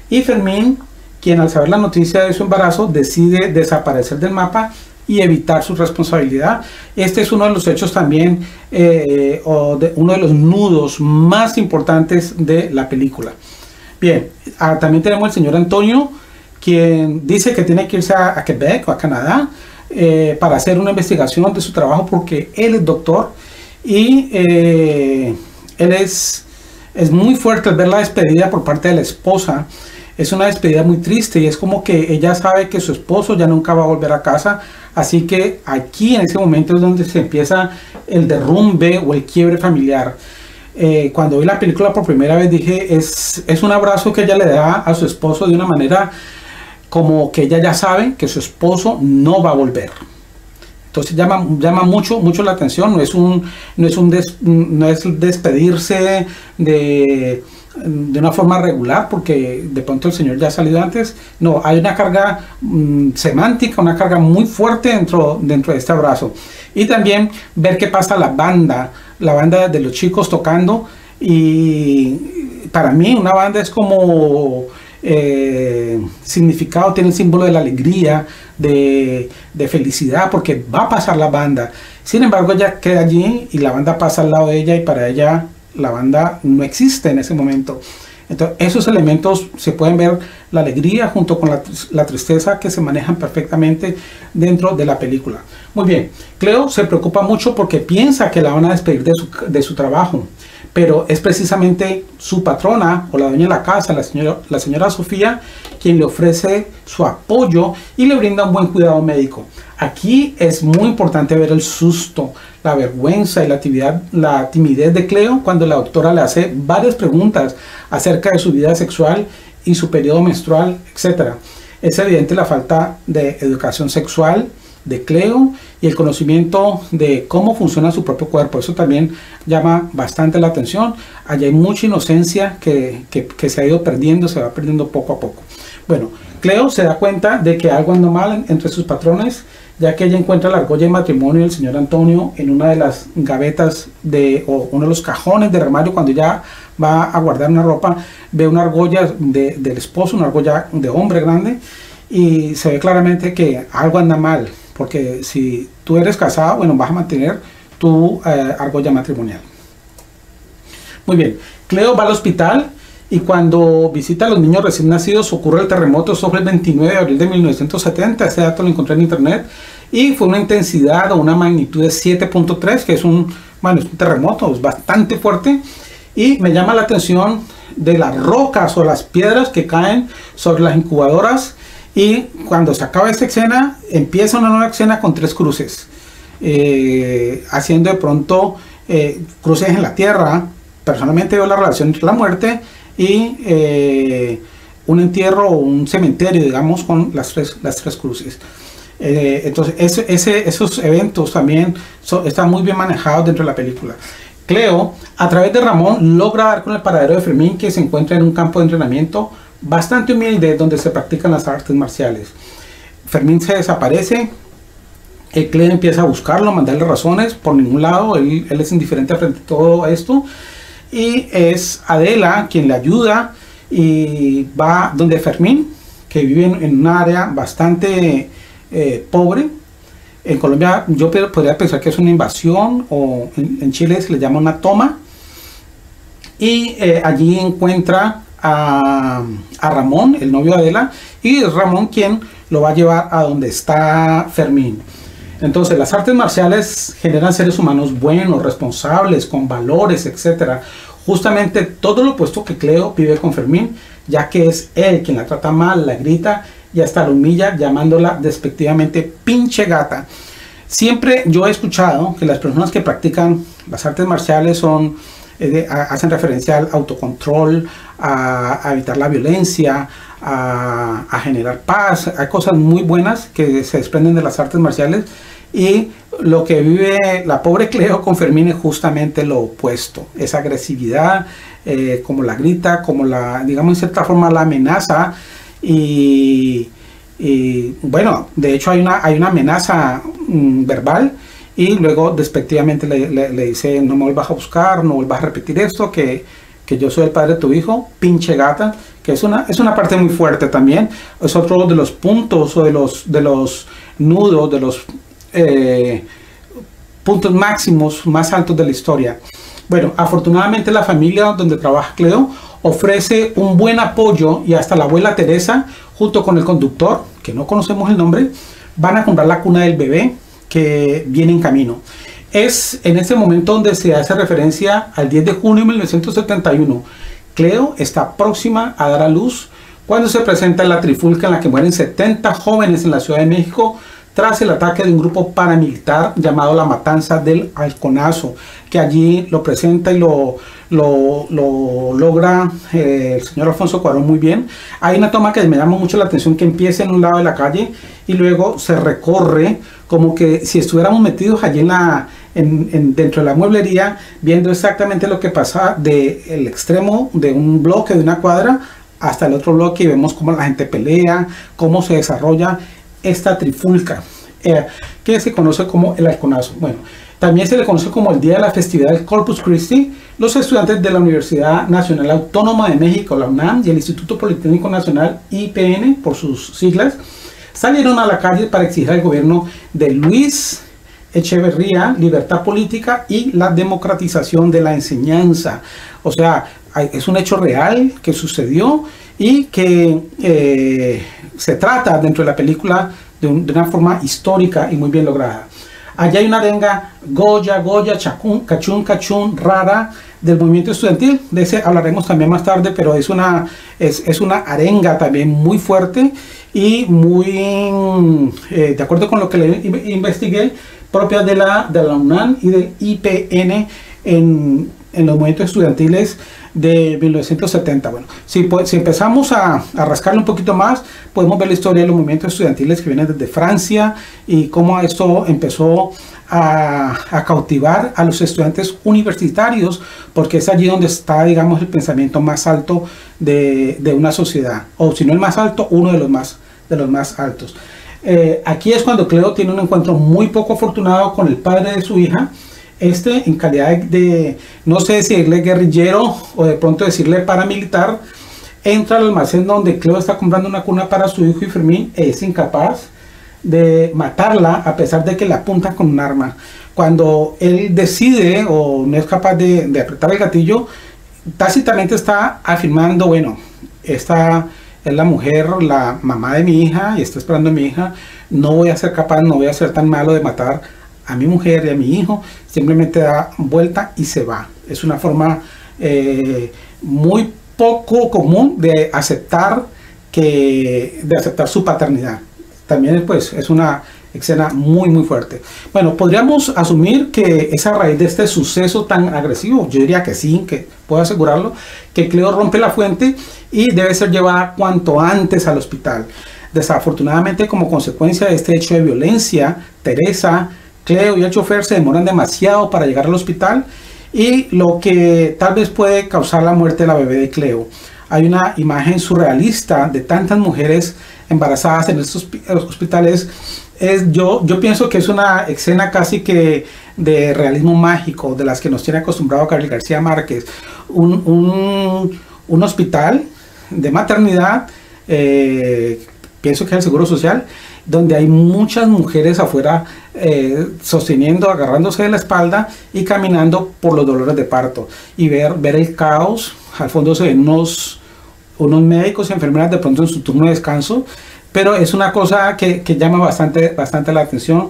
Speaker 1: y Fermín, quien al saber la noticia de su embarazo decide desaparecer del mapa y evitar su responsabilidad. Este es uno de los hechos también, eh, o de uno de los nudos más importantes de la película. Bien, ah, también tenemos el señor Antonio, quien dice que tiene que irse a, a Quebec o a Canadá eh, para hacer una investigación de su trabajo, porque él es doctor y eh, él es, es muy fuerte al ver la despedida por parte de la esposa. Es una despedida muy triste y es como que ella sabe que su esposo ya nunca va a volver a casa. Así que aquí en ese momento es donde se empieza el derrumbe o el quiebre familiar. Eh, cuando vi la película por primera vez dije, es, es un abrazo que ella le da a su esposo de una manera como que ella ya sabe que su esposo no va a volver. Entonces llama, llama mucho, mucho la atención. No es un, no es un des, no es despedirse de... de una forma regular, porque de pronto el señor ya ha salido antes. No, hay una carga mmm, semántica, una carga muy fuerte dentro, dentro de este abrazo. Y también ver qué pasa la banda, la banda de los chicos tocando. Y para mí una banda es como eh, significado, tiene el símbolo de la alegría, de, de felicidad, porque va a pasar la banda. Sin embargo, ella queda allí y la banda pasa al lado de ella, y para ella la banda no existe en ese momento. Entonces esos elementos se pueden ver, la alegría junto con la, la tristeza, que se manejan perfectamente dentro de la película. Muy bien, Cleo se preocupa mucho porque piensa que la van a despedir de su, de su trabajo, pero es precisamente su patrona o la dueña de la casa, la señora, la señora Sofía, quien le ofrece su apoyo y le brinda un buen cuidado médico. Aquí es muy importante ver el susto, la vergüenza y la timidez, la timidez de Cleo cuando la doctora le hace varias preguntas acerca de su vida sexual y su periodo menstrual, etcétera. Es evidente la falta de educación sexual de Cleo y el conocimiento de cómo funciona su propio cuerpo. Eso también llama bastante la atención. Allí hay mucha inocencia que, que, que se ha ido perdiendo, se va perdiendo poco a poco. Bueno, Cleo se da cuenta de que algo anda mal entre sus patrones, ya que ella encuentra la argolla de matrimonio del señor Antonio en una de las gavetas de, o uno de los cajones del armario. Cuando ella va a guardar una ropa, ve una argolla de, del esposo, una argolla de hombre grande, y se ve claramente que algo anda mal, porque si tú eres casado, bueno, vas a mantener tu eh, argolla matrimonial. Muy bien, Cleo va al hospital, y cuando visita a los niños recién nacidos ocurre el terremoto sobre el veintinueve de abril de mil novecientos setenta. Ese dato lo encontré en internet y fue una intensidad o una magnitud de siete punto tres, que es un, bueno, es un terremoto, es bastante fuerte. Y me llama la atención de las rocas o las piedras que caen sobre las incubadoras, y cuando se acaba esta escena empieza una nueva escena con tres cruces, eh, haciendo de pronto eh, cruces en la tierra. Personalmente veo la relación entre la muerte y eh, un entierro o un cementerio, digamos, con las tres, las tres cruces. Eh, entonces ese, ese, esos eventos también so, están muy bien manejados dentro de la película. Cleo, a través de Ramón, logra dar con el paradero de Fermín, que se encuentra en un campo de entrenamiento bastante humilde donde se practican las artes marciales. Fermín se desaparece. El Cleo empieza a buscarlo, a mandarle razones por ningún lado. Él, él es indiferente frente a todo esto. Y es Adela quien le ayuda y va donde Fermín, que vive en, en un área bastante eh, pobre. En Colombia yo podría pensar que es una invasión, o en, en Chile se le llama una toma. Y eh, allí encuentra a, a Ramón, el novio de Adela, y es Ramón quien lo va a llevar a donde está Fermín. Entonces las artes marciales generan seres humanos buenos, responsables, con valores, etcétera. Justamente todo lo opuesto que Cleo vive con Fermín, ya que es él quien la trata mal, la grita y hasta la humilla, llamándola despectivamente pinche gata. Siempre yo he escuchado que las personas que practican las artes marciales son, eh, hacen referencia al autocontrol, a, a evitar la violencia, a, a generar paz. Hay cosas muy buenas que se desprenden de las artes marciales, y lo que vive la pobre Cleo con Fermín es justamente lo opuesto. Esa agresividad, eh, como la grita, como la, digamos en cierta forma, la amenaza. Y, y bueno, de hecho hay una, hay una amenaza mm, verbal, y luego despectivamente le, le, le dice: no me vuelvas a buscar, no vuelvas a repetir esto, que, que yo soy el padre de tu hijo, pinche gata, que es una, es una parte muy fuerte también. Es otro de los puntos o de los, de los nudos, de los eh, puntos máximos más altos de la historia. Bueno, afortunadamente la familia donde trabaja Cleo ofrece un buen apoyo y hasta la abuela Teresa, junto con el conductor, que no conocemos el nombre, van a comprar la cuna del bebé que viene en camino. Es en ese momento donde se hace referencia al diez de junio de mil novecientos setenta y uno. Cleo está próxima a dar a luz cuando se presenta la trifulca en la que mueren setenta jóvenes en la Ciudad de México tras el ataque de un grupo paramilitar llamado la Matanza del Halconazo, que allí lo presenta y lo, lo, lo logra eh, el señor Alfonso Cuarón muy bien. Hay una toma que me llama mucho la atención, que empieza en un lado de la calle y luego se recorre como que si estuviéramos metidos allí en la, en, en, dentro de la mueblería, viendo exactamente lo que pasa del extremo de un bloque, de una cuadra, hasta el otro bloque, y vemos cómo la gente pelea, cómo se desarrolla esta trifulca, eh, que se conoce como el Halconazo. Bueno, también se le conoce como el día de la festividad del Corpus Christi. Los estudiantes de la Universidad Nacional Autónoma de México, la UNAM, y el Instituto Politécnico Nacional, I P N por sus siglas, salieron a la calle para exigir al gobierno de Luis Echeverría libertad política y la democratización de la enseñanza. O sea, es un hecho real que sucedió y que eh, se trata dentro de la película de, un, de una forma histórica y muy bien lograda. Allá hay una arenga Goya, Goya, chacún, cachún, cachún, rara del movimiento estudiantil. De ese hablaremos también más tarde, pero es una, es, es una arenga también muy fuerte y muy, eh, de acuerdo con lo que le investigué, propia de la, de la UNAM y del I P N en, en los movimientos estudiantiles de mil novecientos setenta. Bueno, si, pues, si empezamos a, a rascarle un poquito más, podemos ver la historia de los movimientos estudiantiles que vienen desde Francia y cómo esto empezó a, a cautivar a los estudiantes universitarios, porque es allí donde está, digamos, el pensamiento más alto de, de una sociedad, o si no el más alto, uno de los más, de los más altos. Eh, aquí es cuando Cleo tiene un encuentro muy poco afortunado con el padre de su hija. Este, en calidad de, de, no sé si decirle guerrillero o de pronto decirle paramilitar, entra al almacén donde Cleo está comprando una cuna para su hijo y Fermín, e es incapaz de matarla a pesar de que la apunta con un arma. Cuando él decide o no es capaz de, de apretar el gatillo, tácitamente está afirmando, bueno, esta es la mujer, la mamá de mi hija y está esperando a mi hija, no voy a ser capaz, no voy a ser tan malo de matar a mi mujer y a mi hijo. Simplemente da vuelta y se va. Es una forma eh, muy poco común de aceptar que de aceptar su paternidad. También pues es una escena muy muy fuerte. Bueno, podríamos asumir que es a raíz de este suceso tan agresivo, yo diría que sí, que puedo asegurarlo, que Cleo rompe la fuente y debe ser llevada cuanto antes al hospital. Desafortunadamente, como consecuencia de este hecho de violencia, Teresa, Cleo y el chofer se demoran demasiado para llegar al hospital, y lo que tal vez puede causar la muerte de la bebé de Cleo. Hay una imagen surrealista de tantas mujeres embarazadas en estos hospitales. Es, yo, yo pienso que es una escena casi que de realismo mágico, de las que nos tiene acostumbrado Gabriel García Márquez. Un, un, un hospital de maternidad, eh, pienso que es el Seguro Social, donde hay muchas mujeres afuera eh, sosteniendo, agarrándose de la espalda y caminando por los dolores de parto, y ver, ver el caos. Al fondo se ven unos, unos médicos y enfermeras de pronto en su turno de descanso, pero es una cosa que, que llama bastante, bastante la atención,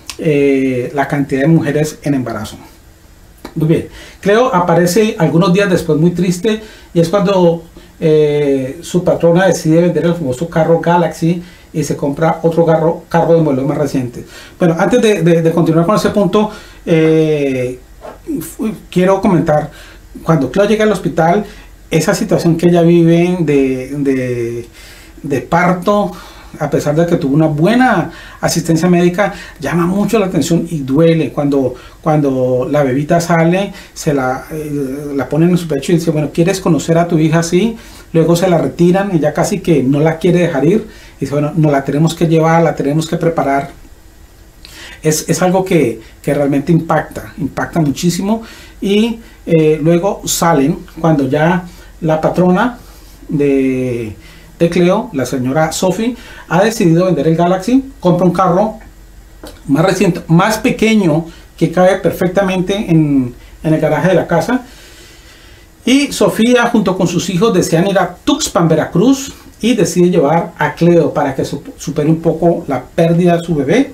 Speaker 1: eh, la cantidad de mujeres en embarazo. Muy bien, Cleo aparece algunos días después muy triste, y es cuando eh, su patrona decide vender el famoso carro Galaxy y se compra otro carro, carro de modelo más reciente. Bueno, antes de, de, de continuar con ese punto, eh, quiero comentar, cuando Cleo llega al hospital, esa situación que ella vive de, de, de parto, a pesar de que tuvo una buena asistencia médica, llama mucho la atención y duele. Cuando, cuando la bebita sale, se la, eh, la ponen en su pecho y dice, bueno, ¿quieres conocer a tu hija? Sí. Luego se la retiran y ya casi que no la quiere dejar ir. Y dice, bueno, no la tenemos que llevar, la tenemos que preparar. Es, es algo que, que realmente impacta, impacta muchísimo. Y eh, luego salen, cuando ya la patrona de, de Cleo, la señora Sophie, ha decidido vender el Galaxy, compra un carro más reciente, más pequeño, que cabe perfectamente en, en el garaje de la casa. Y Sofía junto con sus hijos desean ir a Tuxpan, Veracruz, y decide llevar a Cleo para que supere un poco la pérdida de su bebé.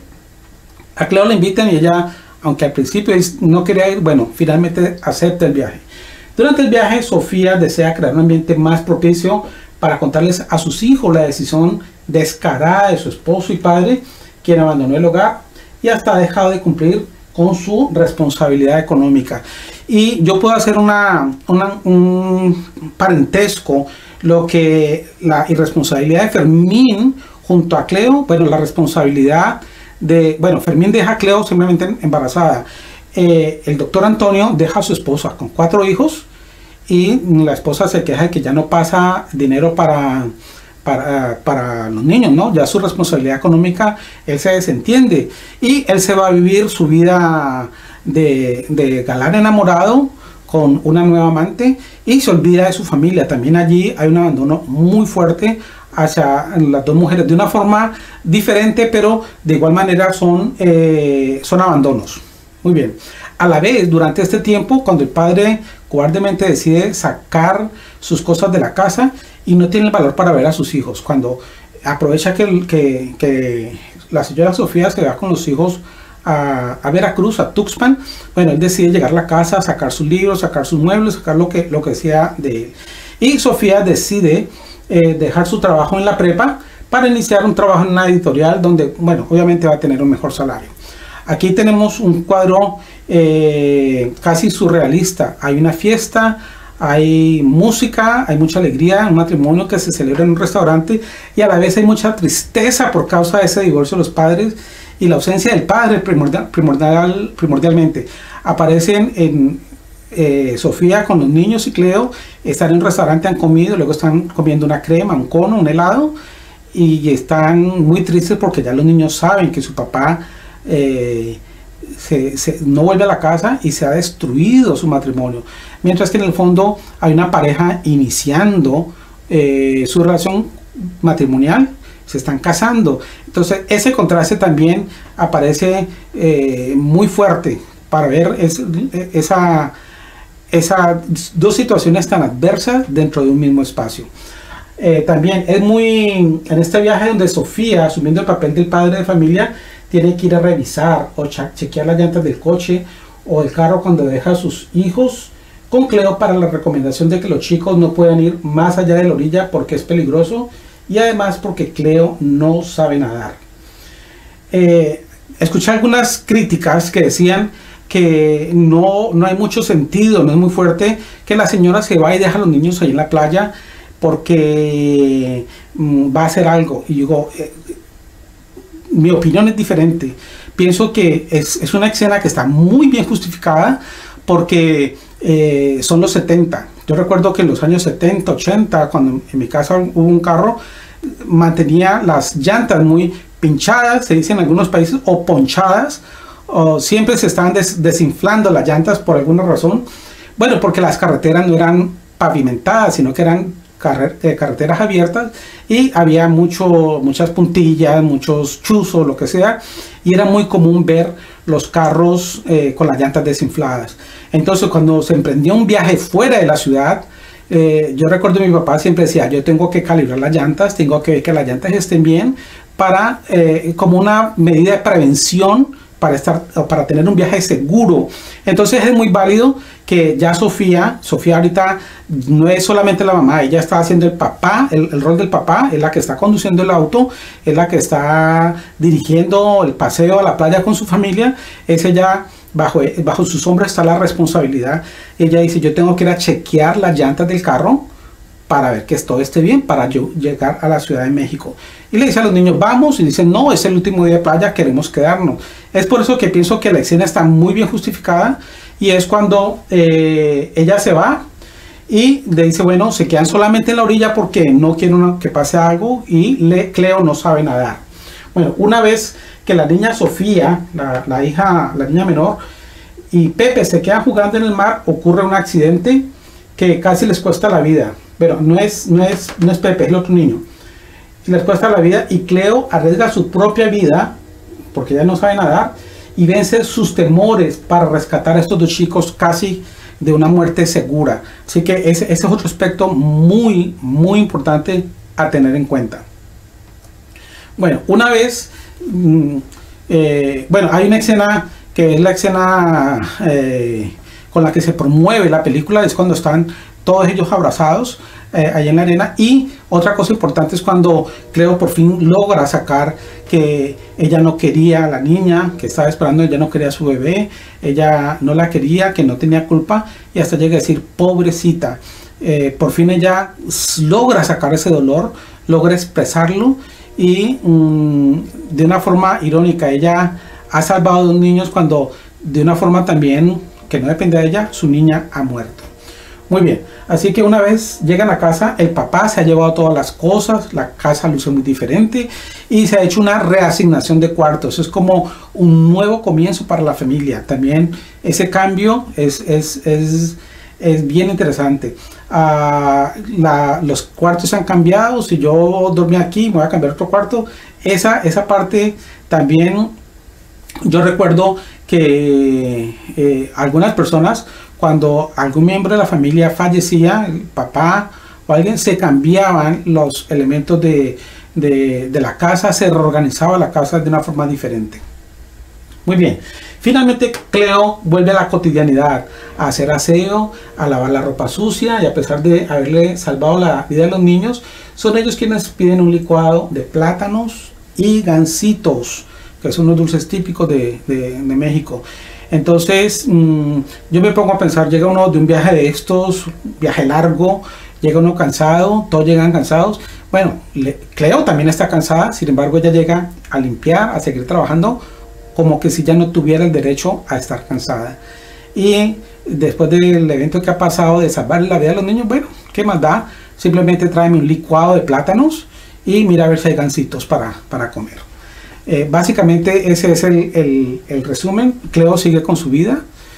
Speaker 1: A Cleo la invitan y ella, aunque al principio no quería ir, bueno, finalmente acepta el viaje. Durante el viaje, Sofía desea crear un ambiente más propicio para contarles a sus hijos la decisión descarada de su esposo y padre, quien abandonó el hogar y hasta ha dejado de cumplir con su responsabilidad económica. Y yo puedo hacer una, una, un parentesco, lo que la irresponsabilidad de Fermín junto a Cleo, bueno, la responsabilidad de, bueno, Fermín deja a Cleo simplemente embarazada. Eh, el doctor Antonio deja a su esposa con cuatro hijos y la esposa se queja de que ya no pasa dinero para, para, para los niños, ¿no? Ya su responsabilidad económica, él se desentiende y él se va a vivir su vida de, de galán enamorado con una nueva amante y se olvida de su familia. También allí hay un abandono muy fuerte hacia las dos mujeres de una forma diferente, pero de igual manera son, eh, son abandonos. Muy bien. A la vez, durante este tiempo, cuando el padre cobardemente decide sacar sus cosas de la casa y no tiene el valor para ver a sus hijos, cuando aprovecha que, que, que la señora Sofía se va con los hijos a, a Veracruz, a Tuxpan, bueno, él decide llegar a la casa, sacar sus libros, sacar sus muebles, sacar lo que, lo que sea de él. Y Sofía decide eh, dejar su trabajo en la prepa para iniciar un trabajo en una editorial donde, bueno, obviamente va a tener un mejor salario. Aquí tenemos un cuadro eh, casi surrealista. Hay una fiesta, hay música, hay mucha alegría, un matrimonio que se celebra en un restaurante y a la vez hay mucha tristeza por causa de ese divorcio de los padres y la ausencia del padre primordial, primordial, primordialmente. Aparecen en eh, Sofía con los niños y Cleo, están en un restaurante, han comido, luego están comiendo una crema, un cono, un helado y están muy tristes porque ya los niños saben que su papá Eh, se, se, no vuelve a la casa y se ha destruido su matrimonio, mientras que en el fondo hay una pareja iniciando eh, su relación matrimonial, se están casando. Entonces ese contraste también aparece eh, muy fuerte para ver es, esa, esas dos situaciones tan adversas dentro de un mismo espacio. Eh, también es muy en este viaje donde Sofía, asumiendo el papel del padre de familia, tiene que ir a revisar o chequear las llantas del coche o del carro cuando deja a sus hijos con Cleo para la recomendación de que los chicos no puedan ir más allá de la orilla porque es peligroso y además porque Cleo no sabe nadar. Eh, escuché algunas críticas que decían que no, no hay mucho sentido, no es muy fuerte que la señora se va y deja a los niños ahí en la playa porque mm, va a hacer algo. Y digo, eh, mi opinión es diferente. Pienso que es, es una escena que está muy bien justificada porque eh, son los setenta. Yo recuerdo que en los años setenta, ochenta, cuando en mi casa hubo un carro, mantenía las llantas muy pinchadas, se dice en algunos países, o ponchadas, o siempre se estaban des, desinflando las llantas por alguna razón. Bueno, porque las carreteras no eran pavimentadas, sino que eran carreteras abiertas y había mucho, muchas puntillas, muchos chuzos, lo que sea, y era muy común ver los carros eh, con las llantas desinfladas. Entonces cuando se emprendía un viaje fuera de la ciudad, eh, yo recuerdo que mi papá siempre decía, yo tengo que calibrar las llantas, tengo que ver que las llantas estén bien para, eh, como una medida de prevención para, estar, para tener un viaje seguro. Entonces es muy válido que ya Sofía, Sofía ahorita no es solamente la mamá, ella está haciendo el papá, el, el rol del papá, es la que está conduciendo el auto, es la que está dirigiendo el paseo a la playa con su familia, es ella, bajo, bajo sus hombros está la responsabilidad. Ella dice, yo tengo que ir a chequear las llantas del carro para ver que todo esté bien, para yo llegar a la Ciudad de México. Y le dice a los niños, vamos, y dicen, no, es el último día de playa, queremos quedarnos. Es por eso que pienso que la escena está muy bien justificada, y es cuando eh, ella se va y le dice, bueno, se quedan solamente en la orilla porque no quieren que pase algo, y le, Cleo no sabe nadar. Bueno, una vez que la niña Sofía, la, la hija, la niña menor, y Pepe se quedan jugando en el mar, ocurre un accidente que casi les cuesta la vida. Pero no es, no es, no es Pepe, es el otro niño. Y les cuesta la vida y Cleo arriesga su propia vida, porque ella no sabe nadar, y vence sus temores para rescatar a estos dos chicos casi de una muerte segura. Así que ese, ese es otro aspecto muy, muy importante a tener en cuenta. Bueno, una vez, mmm, eh, bueno, hay una escena que es la escena eh, con la que se promueve la película, es cuando están todos ellos abrazados eh, ahí en la arena. Y otra cosa importante es cuando Cleo por fin logra sacar que ella no quería a la niña que estaba esperando, ella no quería a su bebé, ella no la quería, que no tenía culpa, y hasta llega a decir pobrecita. Eh, por fin ella logra sacar ese dolor, logra expresarlo, y mmm, de una forma irónica ella ha salvado a dos niños cuando de una forma también que no depende de ella, su niña ha muerto. Muy bien, así que una vez llegan a casa, el papá se ha llevado todas las cosas, la casa luce muy diferente y se ha hecho una reasignación de cuartos. Es como un nuevo comienzo para la familia. También ese cambio es, es, es, es bien interesante. Uh, la, los cuartos han cambiado. Si yo dormía aquí, me voy a cambiar otro cuarto. Esa, esa parte también, yo recuerdo que eh, algunas personas, cuando algún miembro de la familia fallecía, el papá o alguien, se cambiaban los elementos de, de, de la casa, se reorganizaba la casa de una forma diferente. Muy bien, finalmente Cleo vuelve a la cotidianidad, a hacer aseo, a lavar la ropa sucia, y a pesar de haberle salvado la vida de los niños, son ellos quienes piden un licuado de plátanos y gansitos, que son unos dulces típicos de, de, de México. Entonces mmm, yo me pongo a pensar, llega uno de un viaje de estos, viaje largo, llega uno cansado, todos llegan cansados. Bueno, le, Cleo también está cansada, sin embargo ella llega a limpiar, a seguir trabajando, como que si ya no tuviera el derecho a estar cansada. Y después del evento que ha pasado de salvar la vida de los niños, bueno, ¿qué más da? Simplemente tráeme un licuado de plátanos y mira a ver si hay gansitos para, para comer. Eh, básicamente ese es el, el, el resumen. Cleo sigue con su vida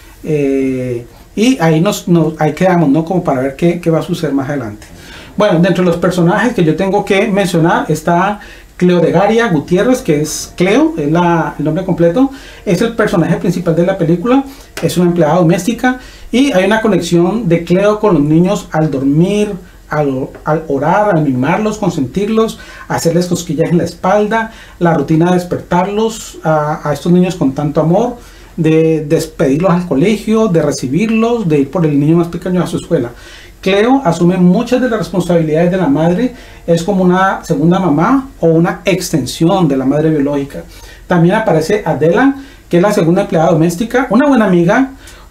Speaker 1: eh, y ahí nos, nos ahí quedamos, ¿no? Como para ver qué, qué va a suceder más adelante. Bueno, dentro de los personajes que yo tengo que mencionar está Cleodegaria Gutiérrez, que es Cleo, es la, el nombre completo. Es el personaje principal de la película, es una empleada doméstica y hay una conexión de Cleo con los niños al dormir, Al, al orar, al mimarlos, consentirlos, hacerles cosquillas en la espalda, la rutina de despertarlos a, a estos niños con tanto amor, de despedirlos al colegio, de recibirlos, de ir por el niño más pequeño a su escuela. Cleo asume muchas de las responsabilidades de la madre, es como una segunda mamá o una extensión de la madre biológica. También aparece Adela, que es la segunda empleada doméstica, una buena amiga,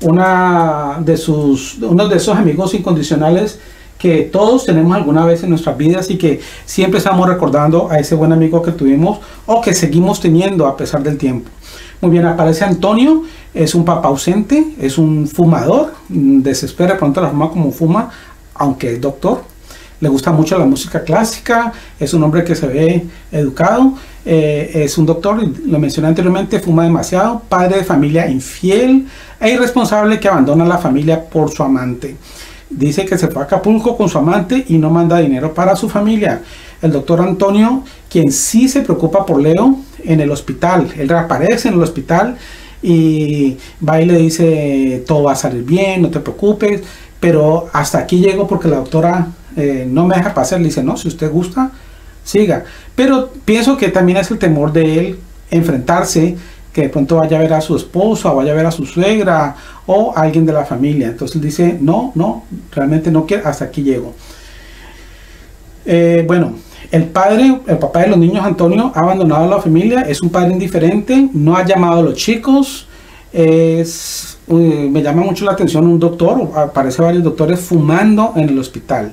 Speaker 1: una de sus, uno de esos amigos incondicionales que todos tenemos alguna vez en nuestras vidas y que siempre estamos recordando a ese buen amigo que tuvimos o que seguimos teniendo a pesar del tiempo. Muy bien, aparece Antonio, es un papá ausente, es un fumador, desespera de pronto la forma como fuma, aunque es doctor. Le gusta mucho la música clásica, es un hombre que se ve educado, eh, es un doctor, lo mencioné anteriormente, fuma demasiado, padre de familia infiel e irresponsable que abandona la familia por su amante. Dice que se fue a Acapulco con su amante y no manda dinero para su familia. El doctor Antonio, quien sí se preocupa por Leo en el hospital, él reaparece en el hospital y va y le dice todo va a salir bien, no te preocupes, pero hasta aquí llego porque la doctora eh, no me deja pasar. Le dice no, si usted gusta, siga. Pero pienso que también es el temor de él enfrentarse, que de pronto vaya a ver a su esposa, vaya a ver a su suegra o a alguien de la familia. Entonces dice, no, no, realmente no quiero, hasta aquí llego. Eh, bueno, el padre, el papá de los niños, Antonio, ha abandonado a la familia, es un padre indiferente, no ha llamado a los chicos, es, uh, me llama mucho la atención un doctor, aparece varios doctores fumando en el hospital.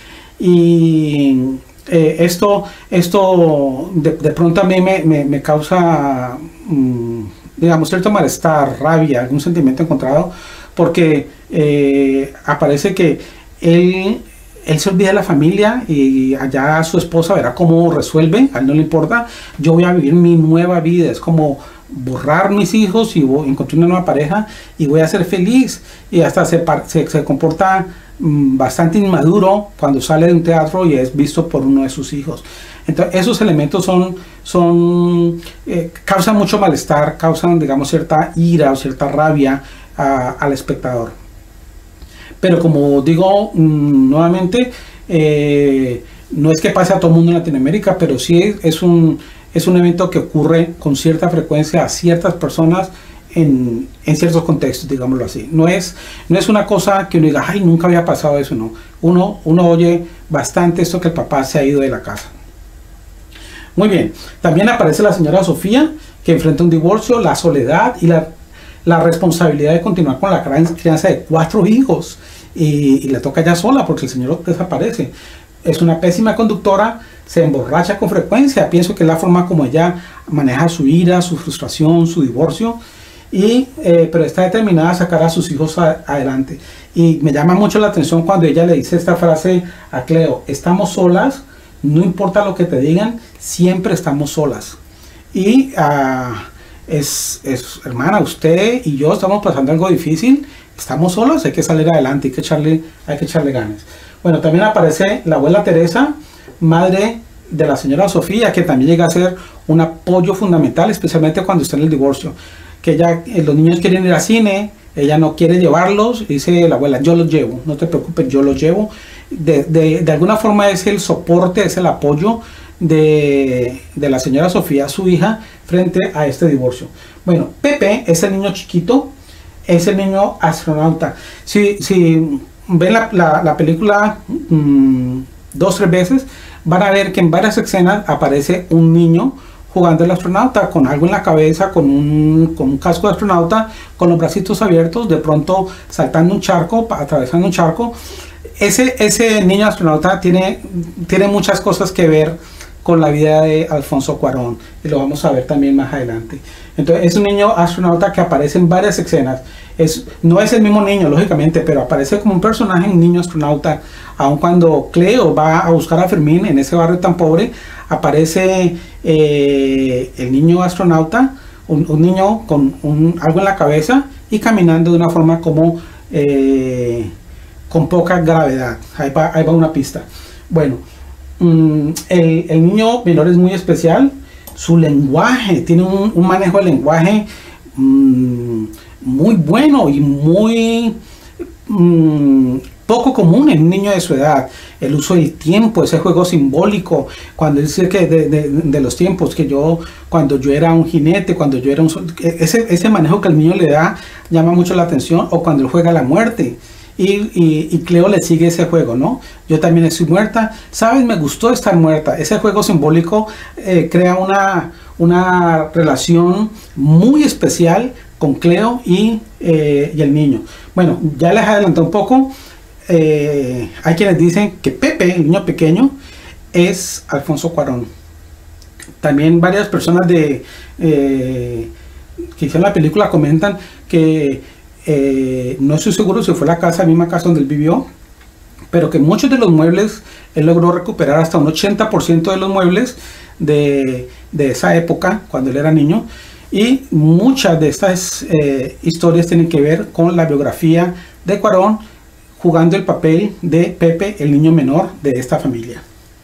Speaker 1: Y Eh, esto esto de, de pronto a mí me, me, me causa mmm, digamos cierto malestar, rabia, algún sentimiento encontrado, porque eh, aparece que él, él se olvida de la familia y allá su esposa verá cómo resuelve, a él no le importa, yo voy a vivir mi nueva vida, es como borrar mis hijos y voy, encontré una nueva pareja y voy a ser feliz. Y hasta se, se, se comporta mmm, bastante inmaduro cuando sale de un teatro y es visto por uno de sus hijos. Entonces esos elementos son, son eh, causan mucho malestar, causan, digamos, cierta ira o cierta rabia a, al espectador. Pero como digo mmm, nuevamente, eh, no es que pase a todo el mundo en Latinoamérica, pero sí es, es, un, es un evento que ocurre con cierta frecuencia a ciertas personas en, en ciertos contextos, digámoslo así. No es, no es una cosa que uno diga, ay, nunca había pasado eso, no. Uno, uno oye bastante esto que el papá se ha ido de la casa. Muy bien, también aparece la señora Sofía, que enfrenta un divorcio, la soledad y la, la responsabilidad de continuar con la crianza de cuatro hijos. Y, y le toca ya sola porque el señor desaparece. Es una pésima conductora, se emborracha con frecuencia. Pienso que es la forma como ella maneja su ira, su frustración, su divorcio. Y, eh, pero está determinada a sacar a sus hijos a, adelante. Y me llama mucho la atención cuando ella le dice esta frase a Cleo: estamos solas, no importa lo que te digan, siempre estamos solas. Y uh, es, es, hermana, usted y yo estamos pasando algo difícil, estamos solas, hay que salir adelante, hay que echarle, hay que echarle ganas. Bueno, también aparece la abuela Teresa, madre de la señora Sofía, que también llega a ser un apoyo fundamental, especialmente cuando está en el divorcio. Que ella, eh, los niños quieren ir al cine, ella no quiere llevarlos, dice la abuela, yo los llevo, no te preocupes, yo los llevo. De, de, de alguna forma es el soporte, es el apoyo de, de la señora Sofía, su hija, frente a este divorcio. Bueno, Pepe es el niño chiquito, es el niño astronauta. Si, si ven la, la, la película mmm, dos, tres veces, van a ver que en varias escenas aparece un niño jugando el astronauta, con algo en la cabeza, con un, con un casco de astronauta, con los bracitos abiertos, de pronto saltando un charco, atravesando un charco. Ese, ese niño astronauta tiene, tiene muchas cosas que ver con la vida de Alfonso Cuarón, y lo vamos a ver también más adelante. Entonces es un niño astronauta que aparece en varias escenas. Es, no es el mismo niño, lógicamente, pero aparece como un personaje, un niño astronauta. Aun cuando Cleo va a buscar a Fermín en ese barrio tan pobre, aparece eh, el niño astronauta, un, un niño con un, algo en la cabeza y caminando de una forma como eh, con poca gravedad. Ahí va, ahí va una pista. Bueno, mmm, el, el niño menor es muy especial. Su lenguaje, tiene un, un manejo de lenguaje mmm, muy bueno y muy mmm, poco común en un niño de su edad. El uso del tiempo, ese juego simbólico, cuando dice que de, de, de los tiempos, que yo, cuando yo era un jinete, cuando yo era un... Ese, ese manejo que el niño le da llama mucho la atención, o cuando él juega a la muerte. Y, y, y Cleo le sigue ese juego, ¿no? Yo también estoy muerta. ¿Sabes? Me gustó estar muerta. Ese juego simbólico eh, crea una, una relación muy especial con Cleo y, eh, y el niño. Bueno, ya les adelanté un poco. Eh, hay quienes dicen que Pepe, el niño pequeño, es Alfonso Cuarón. También varias personas de, eh, que hicieron la película comentan que Eh, no estoy seguro si fue la casa, la misma casa donde él vivió, pero que muchos de los muebles, él logró recuperar hasta un ochenta por ciento de los muebles de, de esa época, cuando él era niño, y muchas de estas eh, historias tienen que ver con la biografía de Cuarón, jugando el papel de Pepe, el niño menor de esta familia.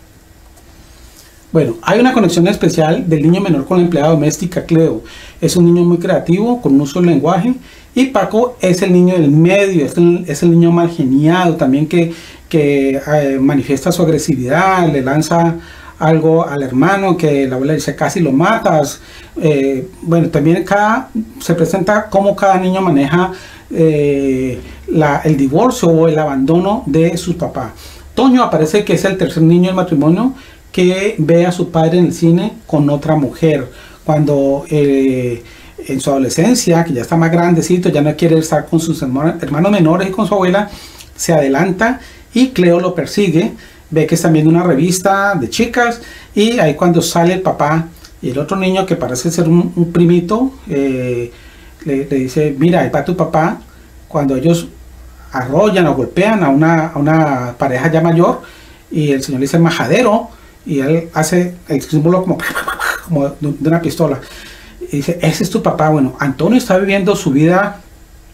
Speaker 1: Bueno, hay una conexión especial del niño menor con la empleada doméstica Cleo. Es un niño muy creativo, con un uso del lenguaje. Y Paco es el niño del medio, es el, es el niño mal geniado, también que, que eh, manifiesta su agresividad, le lanza algo al hermano, que la abuela dice casi lo matas. Eh, bueno, también cada, se presenta cómo cada niño maneja eh, la, el divorcio o el abandono de sus papás. Toño aparece que es el tercer niño del matrimonio, que ve a su padre en el cine con otra mujer, cuando eh, en su adolescencia, que ya está más grandecito, ya no quiere estar con sus hermanos menores y con su abuela, se adelanta y Cleo lo persigue, ve que están viendo una revista de chicas, y ahí cuando sale el papá y el otro niño, que parece ser un, un primito, eh, le, le dice, mira, ahí va tu papá. Cuando ellos arrollan o golpean a una, a una pareja ya mayor, y el señor le dice majadero, y él hace el símbolo como, como de una pistola. y dice, ese es tu papá. Bueno, Antonio está viviendo su vida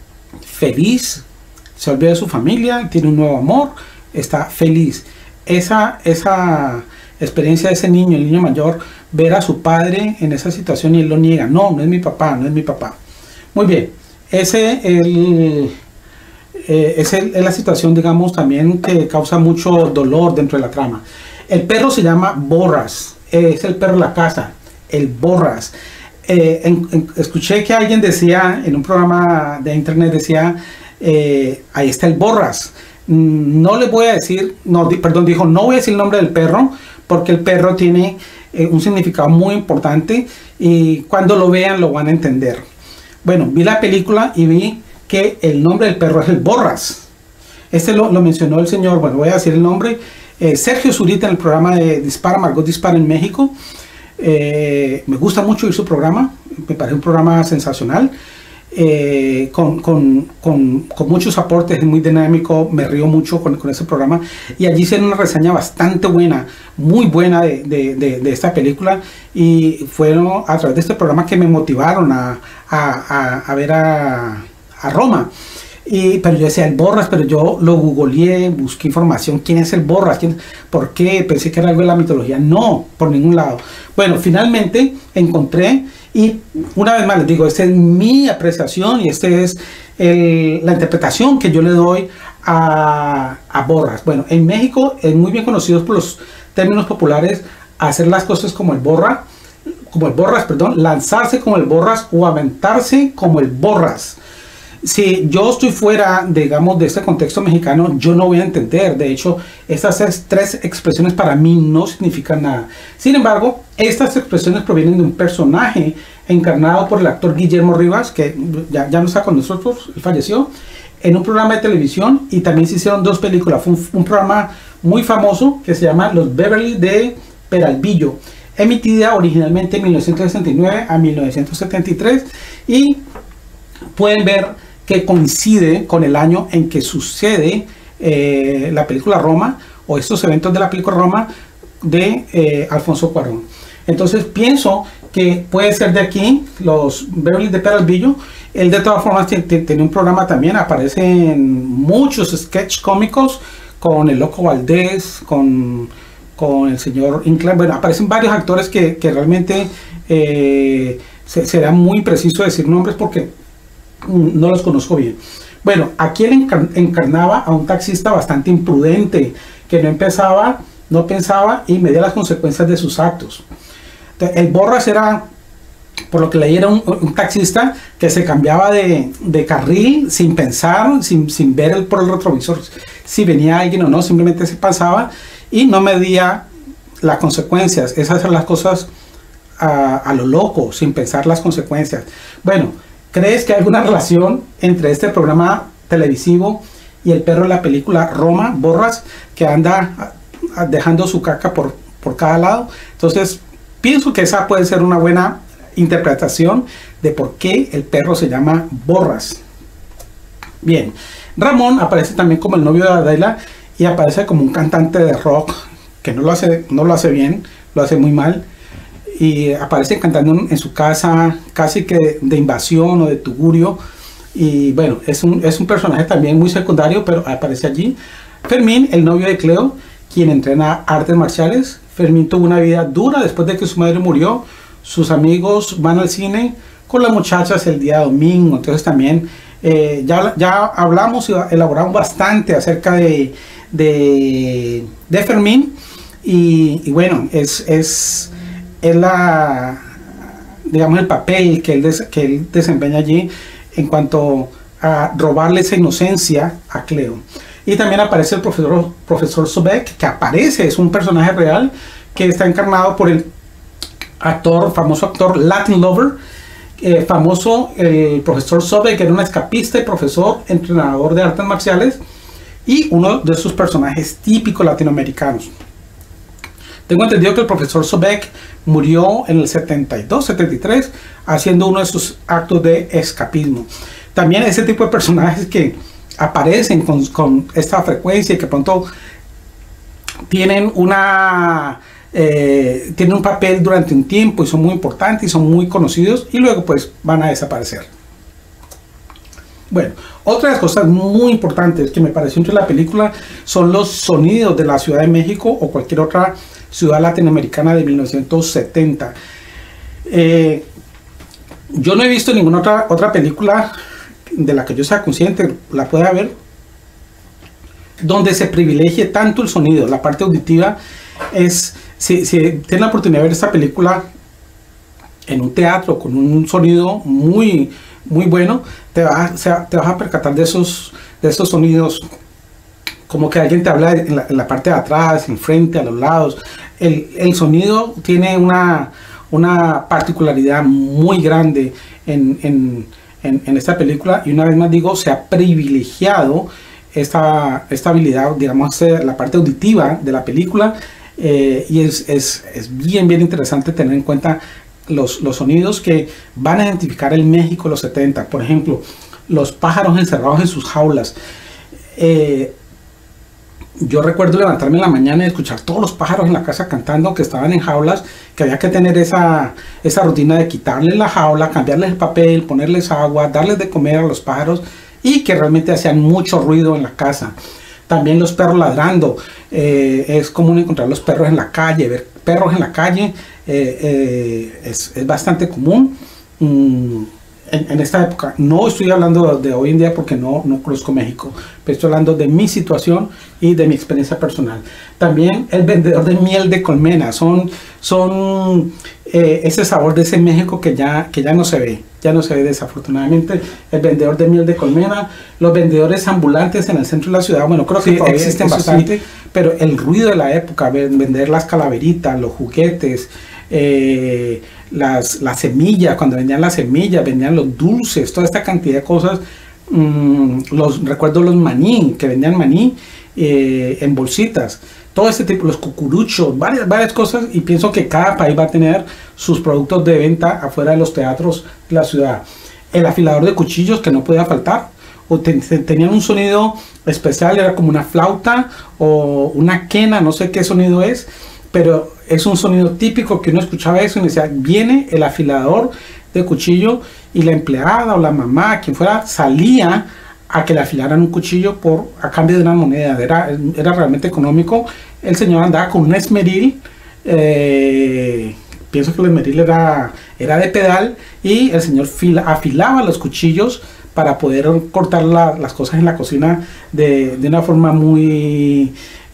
Speaker 1: feliz, se olvida de su familia, tiene un nuevo amor, está feliz. Esa, esa experiencia de ese niño, el niño mayor, ver a su padre en esa situación y él lo niega. No, no es mi papá, no es mi papá. Muy bien, ese el, eh, es, el, es la situación, digamos, también que causa mucho dolor dentro de la trama. El perro se llama Borras, eh, es el perro de la casa, el Borras. Eh, en, en, escuché que alguien decía en un programa de internet, decía, eh, ahí está el Borras. No le voy a decir, no, di, perdón, dijo, no voy a decir el nombre del perro, porque el perro tiene eh, un significado muy importante y cuando lo vean lo van a entender. Bueno, vi la película y vi que el nombre del perro es el Borras. Este lo, lo mencionó el señor, bueno, voy a decir el nombre, eh, Sergio Zurita, en el programa de Dispara, Margot Dispara en México. Eh, me gusta mucho ir su programa, me parece un programa sensacional, eh, con, con, con, con muchos aportes, es muy dinámico, me río mucho con, con ese programa, y allí hicieron una reseña bastante buena, muy buena de, de, de, de esta película, y fueron a través de este programa que me motivaron a, a, a, a ver a, a Roma. Y, pero yo decía el Borras, pero yo lo googleé, busqué información, ¿quién es el Borras? ¿Quién, ¿Por qué? Pensé que era algo de la mitología. No, por ningún lado. Bueno, finalmente encontré, y una vez más les digo, esta es mi apreciación y esta es el, la interpretación que yo le doy a, a Borras. Bueno, en México es muy bien conocido por los términos populares hacer las cosas como el Borra, como el Borras, perdón, lanzarse como el Borras o aventarse como el Borras. Si yo estoy fuera, digamos, de este contexto mexicano, yo no voy a entender. De hecho, estas tres expresiones para mí no significan nada. Sin embargo, estas expresiones provienen de un personaje encarnado por el actor Guillermo Rivas, que ya, ya no está con nosotros, él falleció, en un programa de televisión, y también se hicieron dos películas. Fue un, un programa muy famoso que se llama Los Beverly de Peralvillo, emitida originalmente en mil novecientos sesenta y nueve a mil novecientos setenta y tres, y pueden ver que coincide con el año en que sucede eh, la película Roma, o estos eventos de la película Roma de eh, Alfonso Cuarón. Entonces pienso que puede ser de aquí, los Beverly de Peralvillo. Él de todas formas tiene un programa también, aparece en muchos sketch cómicos con el Loco Valdés, con, con el señor Inclán. Bueno, aparecen varios actores que, que realmente eh, se, será muy preciso decir nombres porque no los conozco bien. Bueno, aquí él encarnaba a un taxista bastante imprudente, que no empezaba, no pensaba y medía las consecuencias de sus actos. Entonces, el Borras era, por lo que leí, era un, un taxista que se cambiaba de, de carril sin pensar, sin, sin ver el, por el retrovisor si venía alguien o no, simplemente se pasaba y no medía las consecuencias. Esas son las cosas a, a lo loco, sin pensar las consecuencias. Bueno, ¿crees que hay alguna relación entre este programa televisivo y el perro de la película Roma, Borras, que anda dejando su caca por, por cada lado? Entonces, pienso que esa puede ser una buena interpretación de por qué el perro se llama Borras. Bien, Ramón aparece también como el novio de Adela y aparece como un cantante de rock que no lo hace, no lo hace bien, lo hace muy mal. Y aparece cantando en su casa, casi que de invasión o de tugurio. Y bueno, es un, es un personaje también muy secundario, pero aparece allí. Fermín, el novio de Cleo, quien entrena artes marciales. Fermín tuvo una vida dura después de que su madre murió. Sus amigos van al cine con las muchachas el día domingo. Entonces también eh, ya, ya hablamos y elaboramos bastante acerca de, de, de Fermín. Y, y bueno, es... es es la, digamos, el papel que él, des, que él desempeña allí en cuanto a robarle esa inocencia a Cleo. Y también aparece el profesor, profesor Sobek, que aparece, es un personaje real que está encarnado por el actor, famoso actor Latin Lover, eh, famoso el profesor Sobek, que era un escapista y profesor, entrenador de artes marciales y uno de sus personajes típicos latinoamericanos. Tengo entendido que el profesor Sobek murió en el setenta y dos, setenta y tres, haciendo uno de sus actos de escapismo. También ese tipo de personajes que aparecen con, con esta frecuencia y que pronto tienen una eh, tienen un papel durante un tiempo y son muy importantes y son muy conocidos y luego pues van a desaparecer. Bueno, otra de las cosas muy importantes que me pareció entre la película son los sonidos de la Ciudad de México o cualquier otra ciudad latinoamericana de mil novecientos setenta. Eh, yo no he visto ninguna otra, otra película de la que yo sea consciente, la pueda ver, donde se privilegie tanto el sonido, la parte auditiva. Es, si, si tienen la oportunidad de ver esta película en un teatro con un sonido muy muy bueno, te vas, o sea, te vas a percatar de esos, de esos sonidos, como que alguien te habla en la, en la parte de atrás, enfrente, a los lados. El, el sonido tiene una, una particularidad muy grande en, en, en, en esta película, y una vez más digo, se ha privilegiado esta, esta habilidad, digamos, la parte auditiva de la película, eh, y es, es, es bien, bien interesante tener en cuenta Los, los sonidos que van a identificar el México de los setenta. Por ejemplo, los pájaros encerrados en sus jaulas. Eh, yo recuerdo levantarme en la mañana y escuchar todos los pájaros en la casa cantando, que estaban en jaulas, que había que tener esa, esa rutina de quitarles la jaula, cambiarles el papel, ponerles agua, darles de comer a los pájaros, y que realmente hacían mucho ruido en la casa. También los perros ladrando. Eh, es común encontrar los perros en la calle, ver perros en la calle. Eh, eh, es, es bastante común mm, en, en esta época. No estoy hablando de, de hoy en día porque no, no conozco México, pero estoy hablando de mi situación y de mi experiencia personal. También el vendedor de miel de colmena, son, son eh, ese sabor de ese México que ya, que ya no se ve, ya no se ve desafortunadamente. El vendedor de miel de colmena, los vendedores ambulantes en el centro de la ciudad, bueno, creo que sí, existen bastante, sí, pero el ruido de la época, vender las calaveritas, los juguetes, Eh, las, las semillas, cuando vendían las semillas, vendían los dulces, toda esta cantidad de cosas. mmm, los recuerdo los maní, que vendían maní eh, en bolsitas, todo este tipo, los cucuruchos, varias, varias cosas, y pienso que cada país va a tener sus productos de venta afuera de los teatros de la ciudad. El afilador de cuchillos, que no podía faltar, o te, te, tenían un sonido especial, era como una flauta o una quena, no sé qué sonido es, pero es un sonido típico que uno escuchaba eso y decía, viene el afilador de cuchillo, y la empleada o la mamá, quien fuera, salía a que le afilaran un cuchillo por, a cambio de una moneda. Era, era realmente económico. El señor andaba con un esmeril, eh, pienso que el esmeril era, era de pedal, y el señor fila, afilaba los cuchillos para poder cortar la, las cosas en la cocina de, de una forma muy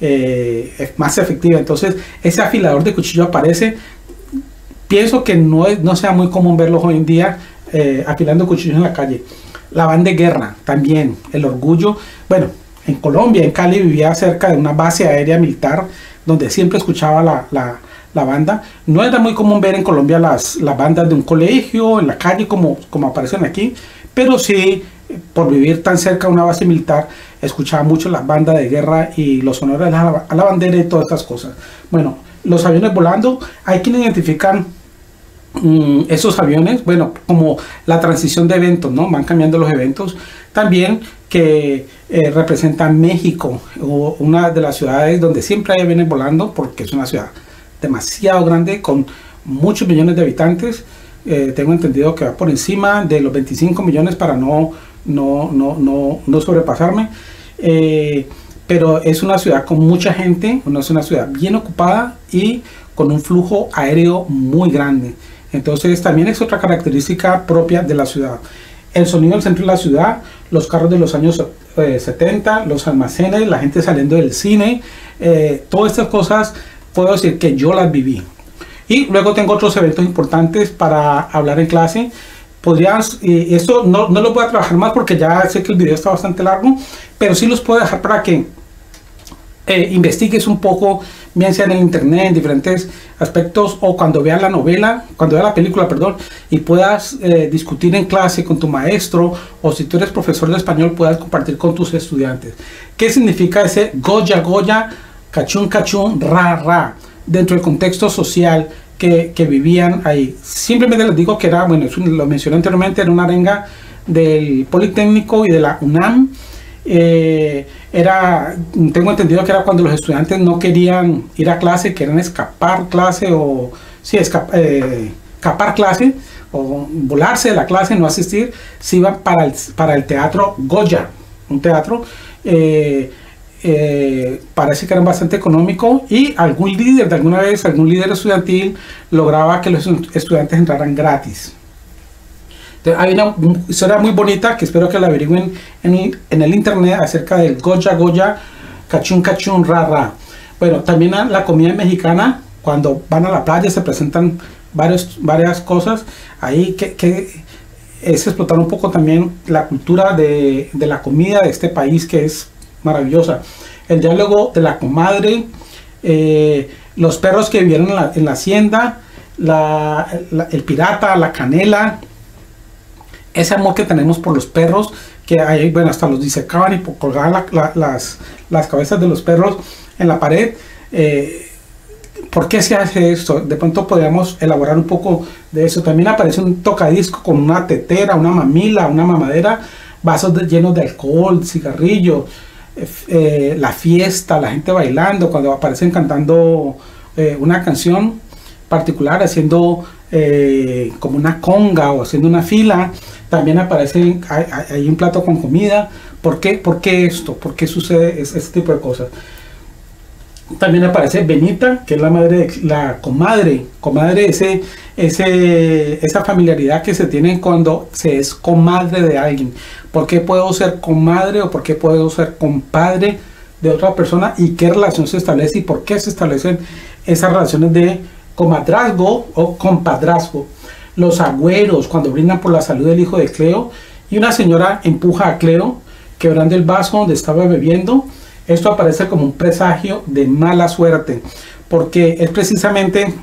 Speaker 1: eh, más efectiva. Entonces ese afilador de cuchillo aparece. Pienso que no, es, no sea muy común verlos hoy en día eh, afilando cuchillos en la calle. La banda de guerra también, el orgullo. Bueno, en Colombia, en Cali, vivía cerca de una base aérea militar donde siempre escuchaba la, la, la banda. No era muy común ver en Colombia las, las bandas de un colegio, en la calle, como, como aparecen aquí, pero sí, por vivir tan cerca de una base militar, escuchaba mucho las bandas de guerra y los honores a la, a la bandera y todas estas cosas. Bueno, los aviones volando, hay quienes identifican mmm, esos aviones, bueno, como la transición de eventos, ¿no? Van cambiando los eventos. También que eh, representan México, o una de las ciudades donde siempre hay aviones volando, porque es una ciudad demasiado grande, con muchos millones de habitantes. Eh, tengo entendido que va por encima de los veinticinco millones, para no, no, no, no, no sobrepasarme. Eh, pero es una ciudad con mucha gente, no es una ciudad bien ocupada y con un flujo aéreo muy grande. Entonces también es otra característica propia de la ciudad. El sonido del centro de la ciudad, los carros de los años eh, setenta, los almacenes, la gente saliendo del cine, eh, todas estas cosas puedo decir que yo las viví. Y luego tengo otros eventos importantes para hablar en clase. Podrías, eh, esto no, no lo voy a trabajar más porque ya sé que el video está bastante largo, pero sí los puedo dejar para que eh, investigues un poco, bien sea en el internet, en diferentes aspectos, o cuando veas la novela, cuando veas la película, perdón, y puedas eh, discutir en clase con tu maestro, o si tú eres profesor de español, puedas compartir con tus estudiantes. ¿Qué significa ese Goya, Goya, cachún, cachún, ra, ra, dentro del contexto social que, que vivían ahí? Simplemente les digo que era, bueno, lo mencioné anteriormente, era una arenga del Politécnico y de la UNAM, eh, era, tengo entendido que era cuando los estudiantes no querían ir a clase, querían escapar clase o sí, escap, eh, escapar clase o volarse de la clase, no asistir, se iban para el, para el teatro Goya, un teatro eh, eh, parece que era bastante económico, y algún líder de alguna vez, algún líder estudiantil lograba que los estudiantes entraran gratis. Entonces, hay una historia muy bonita que espero que la averigüen en, en el internet acerca del Goya Goya, cachún cachún ra ra. Bueno, también la comida mexicana, cuando van a la playa se presentan varios, varias cosas ahí que, que es explotar un poco también la cultura de, de la comida de este país, que es maravillosa. El diálogo de la comadre, eh, los perros que vivieron en la, en la hacienda, la, la, el pirata, la canela, ese amor que tenemos por los perros, que hay, bueno, hasta los disecaban y colgaban la, la, las, las cabezas de los perros en la pared. Eh, ¿Por qué se hace esto? De pronto podríamos elaborar un poco de eso. También aparece un tocadisco con una tetera, una mamila, una mamadera, vasos de, llenos de alcohol, cigarrillo, eh, eh, la fiesta, la gente bailando, cuando aparecen cantando eh, una canción particular, haciendo eh, como una conga o haciendo una fila. También aparece hay, hay un plato con comida. ¿Por qué, ¿Por qué esto? ¿Por qué sucede este tipo de cosas? También aparece Benita, que es la madre, de, la comadre, comadre ese, ese, esa familiaridad que se tiene cuando se es comadre de alguien. ¿Por qué puedo ser comadre o por qué puedo ser compadre de otra persona? ¿Y qué relación se establece y por qué se establecen esas relaciones de comadrazgo o compadrazgo? Los agüeros, cuando brindan por la salud del hijo de Cleo, y una señora empuja a Cleo quebrando el vaso donde estaba bebiendo. Esto aparece como un presagio de mala suerte, porque es precisamente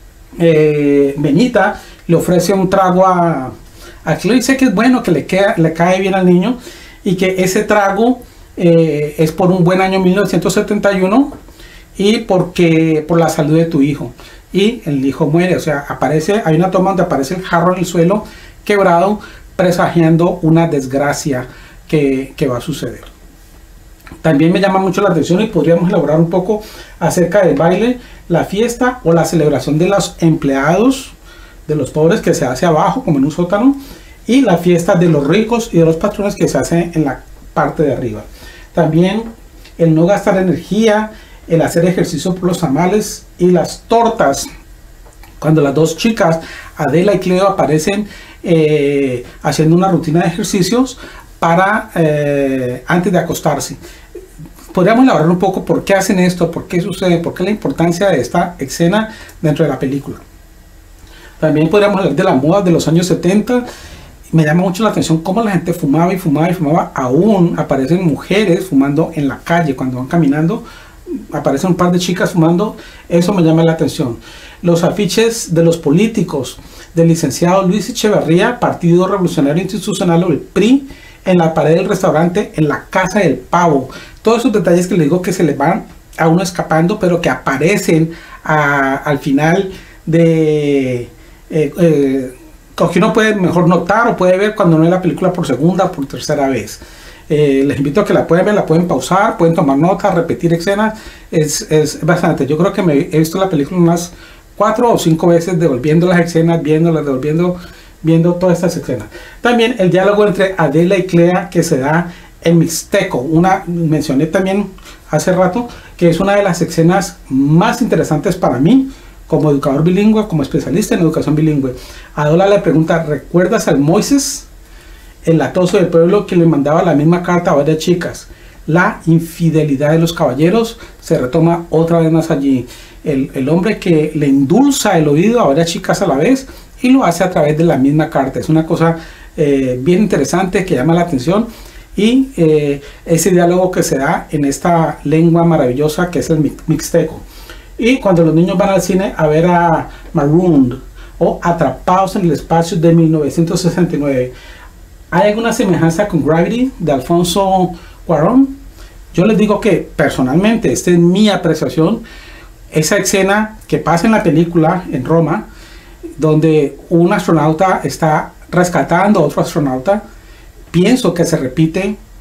Speaker 1: eh, Benita le ofrece un trago a, a Cleo y dice que es bueno, que le, queda, le cae bien al niño, y que ese trago eh, es por un buen año mil novecientos setenta y uno y porque por la salud de tu hijo. Y el hijo muere, o sea, aparece, hay una toma donde aparece el jarro en el suelo quebrado, presagiando una desgracia que, que va a suceder. También me llama mucho la atención y podríamos elaborar un poco acerca del baile, la fiesta o la celebración de los empleados, de los pobres, que se hace abajo como en un sótano, y la fiesta de los ricos y de los patrones, que se hace en la parte de arriba. También el no gastar energía, el hacer ejercicio por los tamales y las tortas, cuando las dos chicas, Adela y Cleo, aparecen eh, haciendo una rutina de ejercicios para eh, antes de acostarse. Podríamos elaborar un poco por qué hacen esto, por qué sucede, por qué la importancia de esta escena dentro de la película. También podríamos hablar de la moda de los años setenta. Me llama mucho la atención cómo la gente fumaba y fumaba y fumaba. Aún aparecen mujeres fumando en la calle cuando van caminando. Aparecen un par de chicas fumando. Eso me llama la atención. Los afiches de los políticos, del licenciado Luis Echeverría, Partido Revolucionario Institucional, o el P R I, en la pared del restaurante, en la Casa del Pavo. Todos esos detalles que les digo que se les van a uno escapando, pero que aparecen a, al final de... Eh, eh, que uno puede mejor notar o puede ver cuando no ve la película por segunda o por tercera vez. Eh, les invito a que la pueden ver, la pueden pausar, pueden tomar notas, repetir escenas. Es, es bastante. Yo creo que me he visto la película unas cuatro o cinco veces, devolviendo las escenas, viéndolas, devolviendo, viendo todas estas escenas. También el diálogo entre Adela y Clea, que se da en mixteco. Una mencioné también hace rato, que es una de las escenas más interesantes para mí como educador bilingüe, como especialista en educación bilingüe. Adela le pregunta: ¿recuerdas al Moisés, el latoso del pueblo, que le mandaba la misma carta a varias chicas? La infidelidad de los caballeros se retoma otra vez más allí. El, el hombre que le endulza el oído a varias chicas a la vez, y lo hace a través de la misma carta. Es una cosa eh, bien interesante que llama la atención. Y eh, ese diálogo que se da en esta lengua maravillosa que es el mixteco. Y cuando los niños van al cine a ver a Marooned o Atrapados en el Espacio de mil novecientos sesenta y nueve, ¿hay alguna semejanza con Gravity de Alfonso Cuarón? Yo les digo que personalmente, esta es mi apreciación, esa escena que pasa en la película en Roma, donde un astronauta está rescatando a otro astronauta, pienso que se repite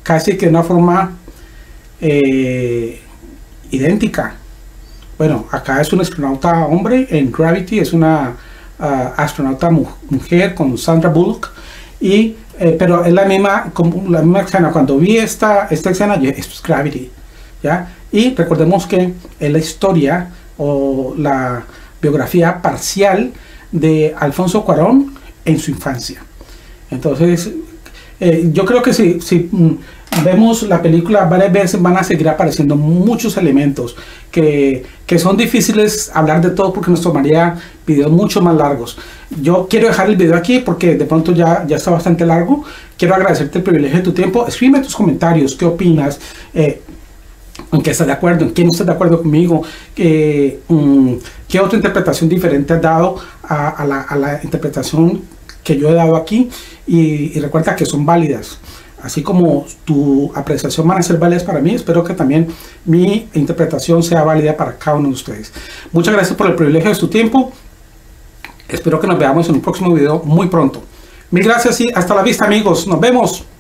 Speaker 1: casi que de una forma eh, idéntica. Bueno, acá es un astronauta hombre, en Gravity es una uh, astronauta mu mujer con Sandra Bullock, y, eh, pero es la misma, como la misma escena. Cuando vi esta, esta escena, yo, es Gravity, ¿ya? Y recordemos que es la historia o la biografía parcial de Alfonso Cuarón en su infancia. Entonces, eh, yo creo que si, si mm, vemos la película varias veces, van a seguir apareciendo muchos elementos que, que son difíciles hablar de todo porque nos tomaría videos mucho más largos. Yo quiero dejar el video aquí porque de pronto ya, ya está bastante largo. Quiero agradecerte el privilegio de tu tiempo. Escríbeme tus comentarios, qué opinas, eh, en qué estás de acuerdo, en qué no estás de acuerdo conmigo, eh, mm, qué otra interpretación diferente has dado a, a, la, a la interpretación que yo he dado aquí, y, y recuerda que son válidas. Así como tu apreciación van a ser válidas para mí, espero que también mi interpretación sea válida para cada uno de ustedes. Muchas gracias por el privilegio de su tiempo. Espero que nos veamos en un próximo video muy pronto. Mil gracias y hasta la vista, amigos. Nos vemos.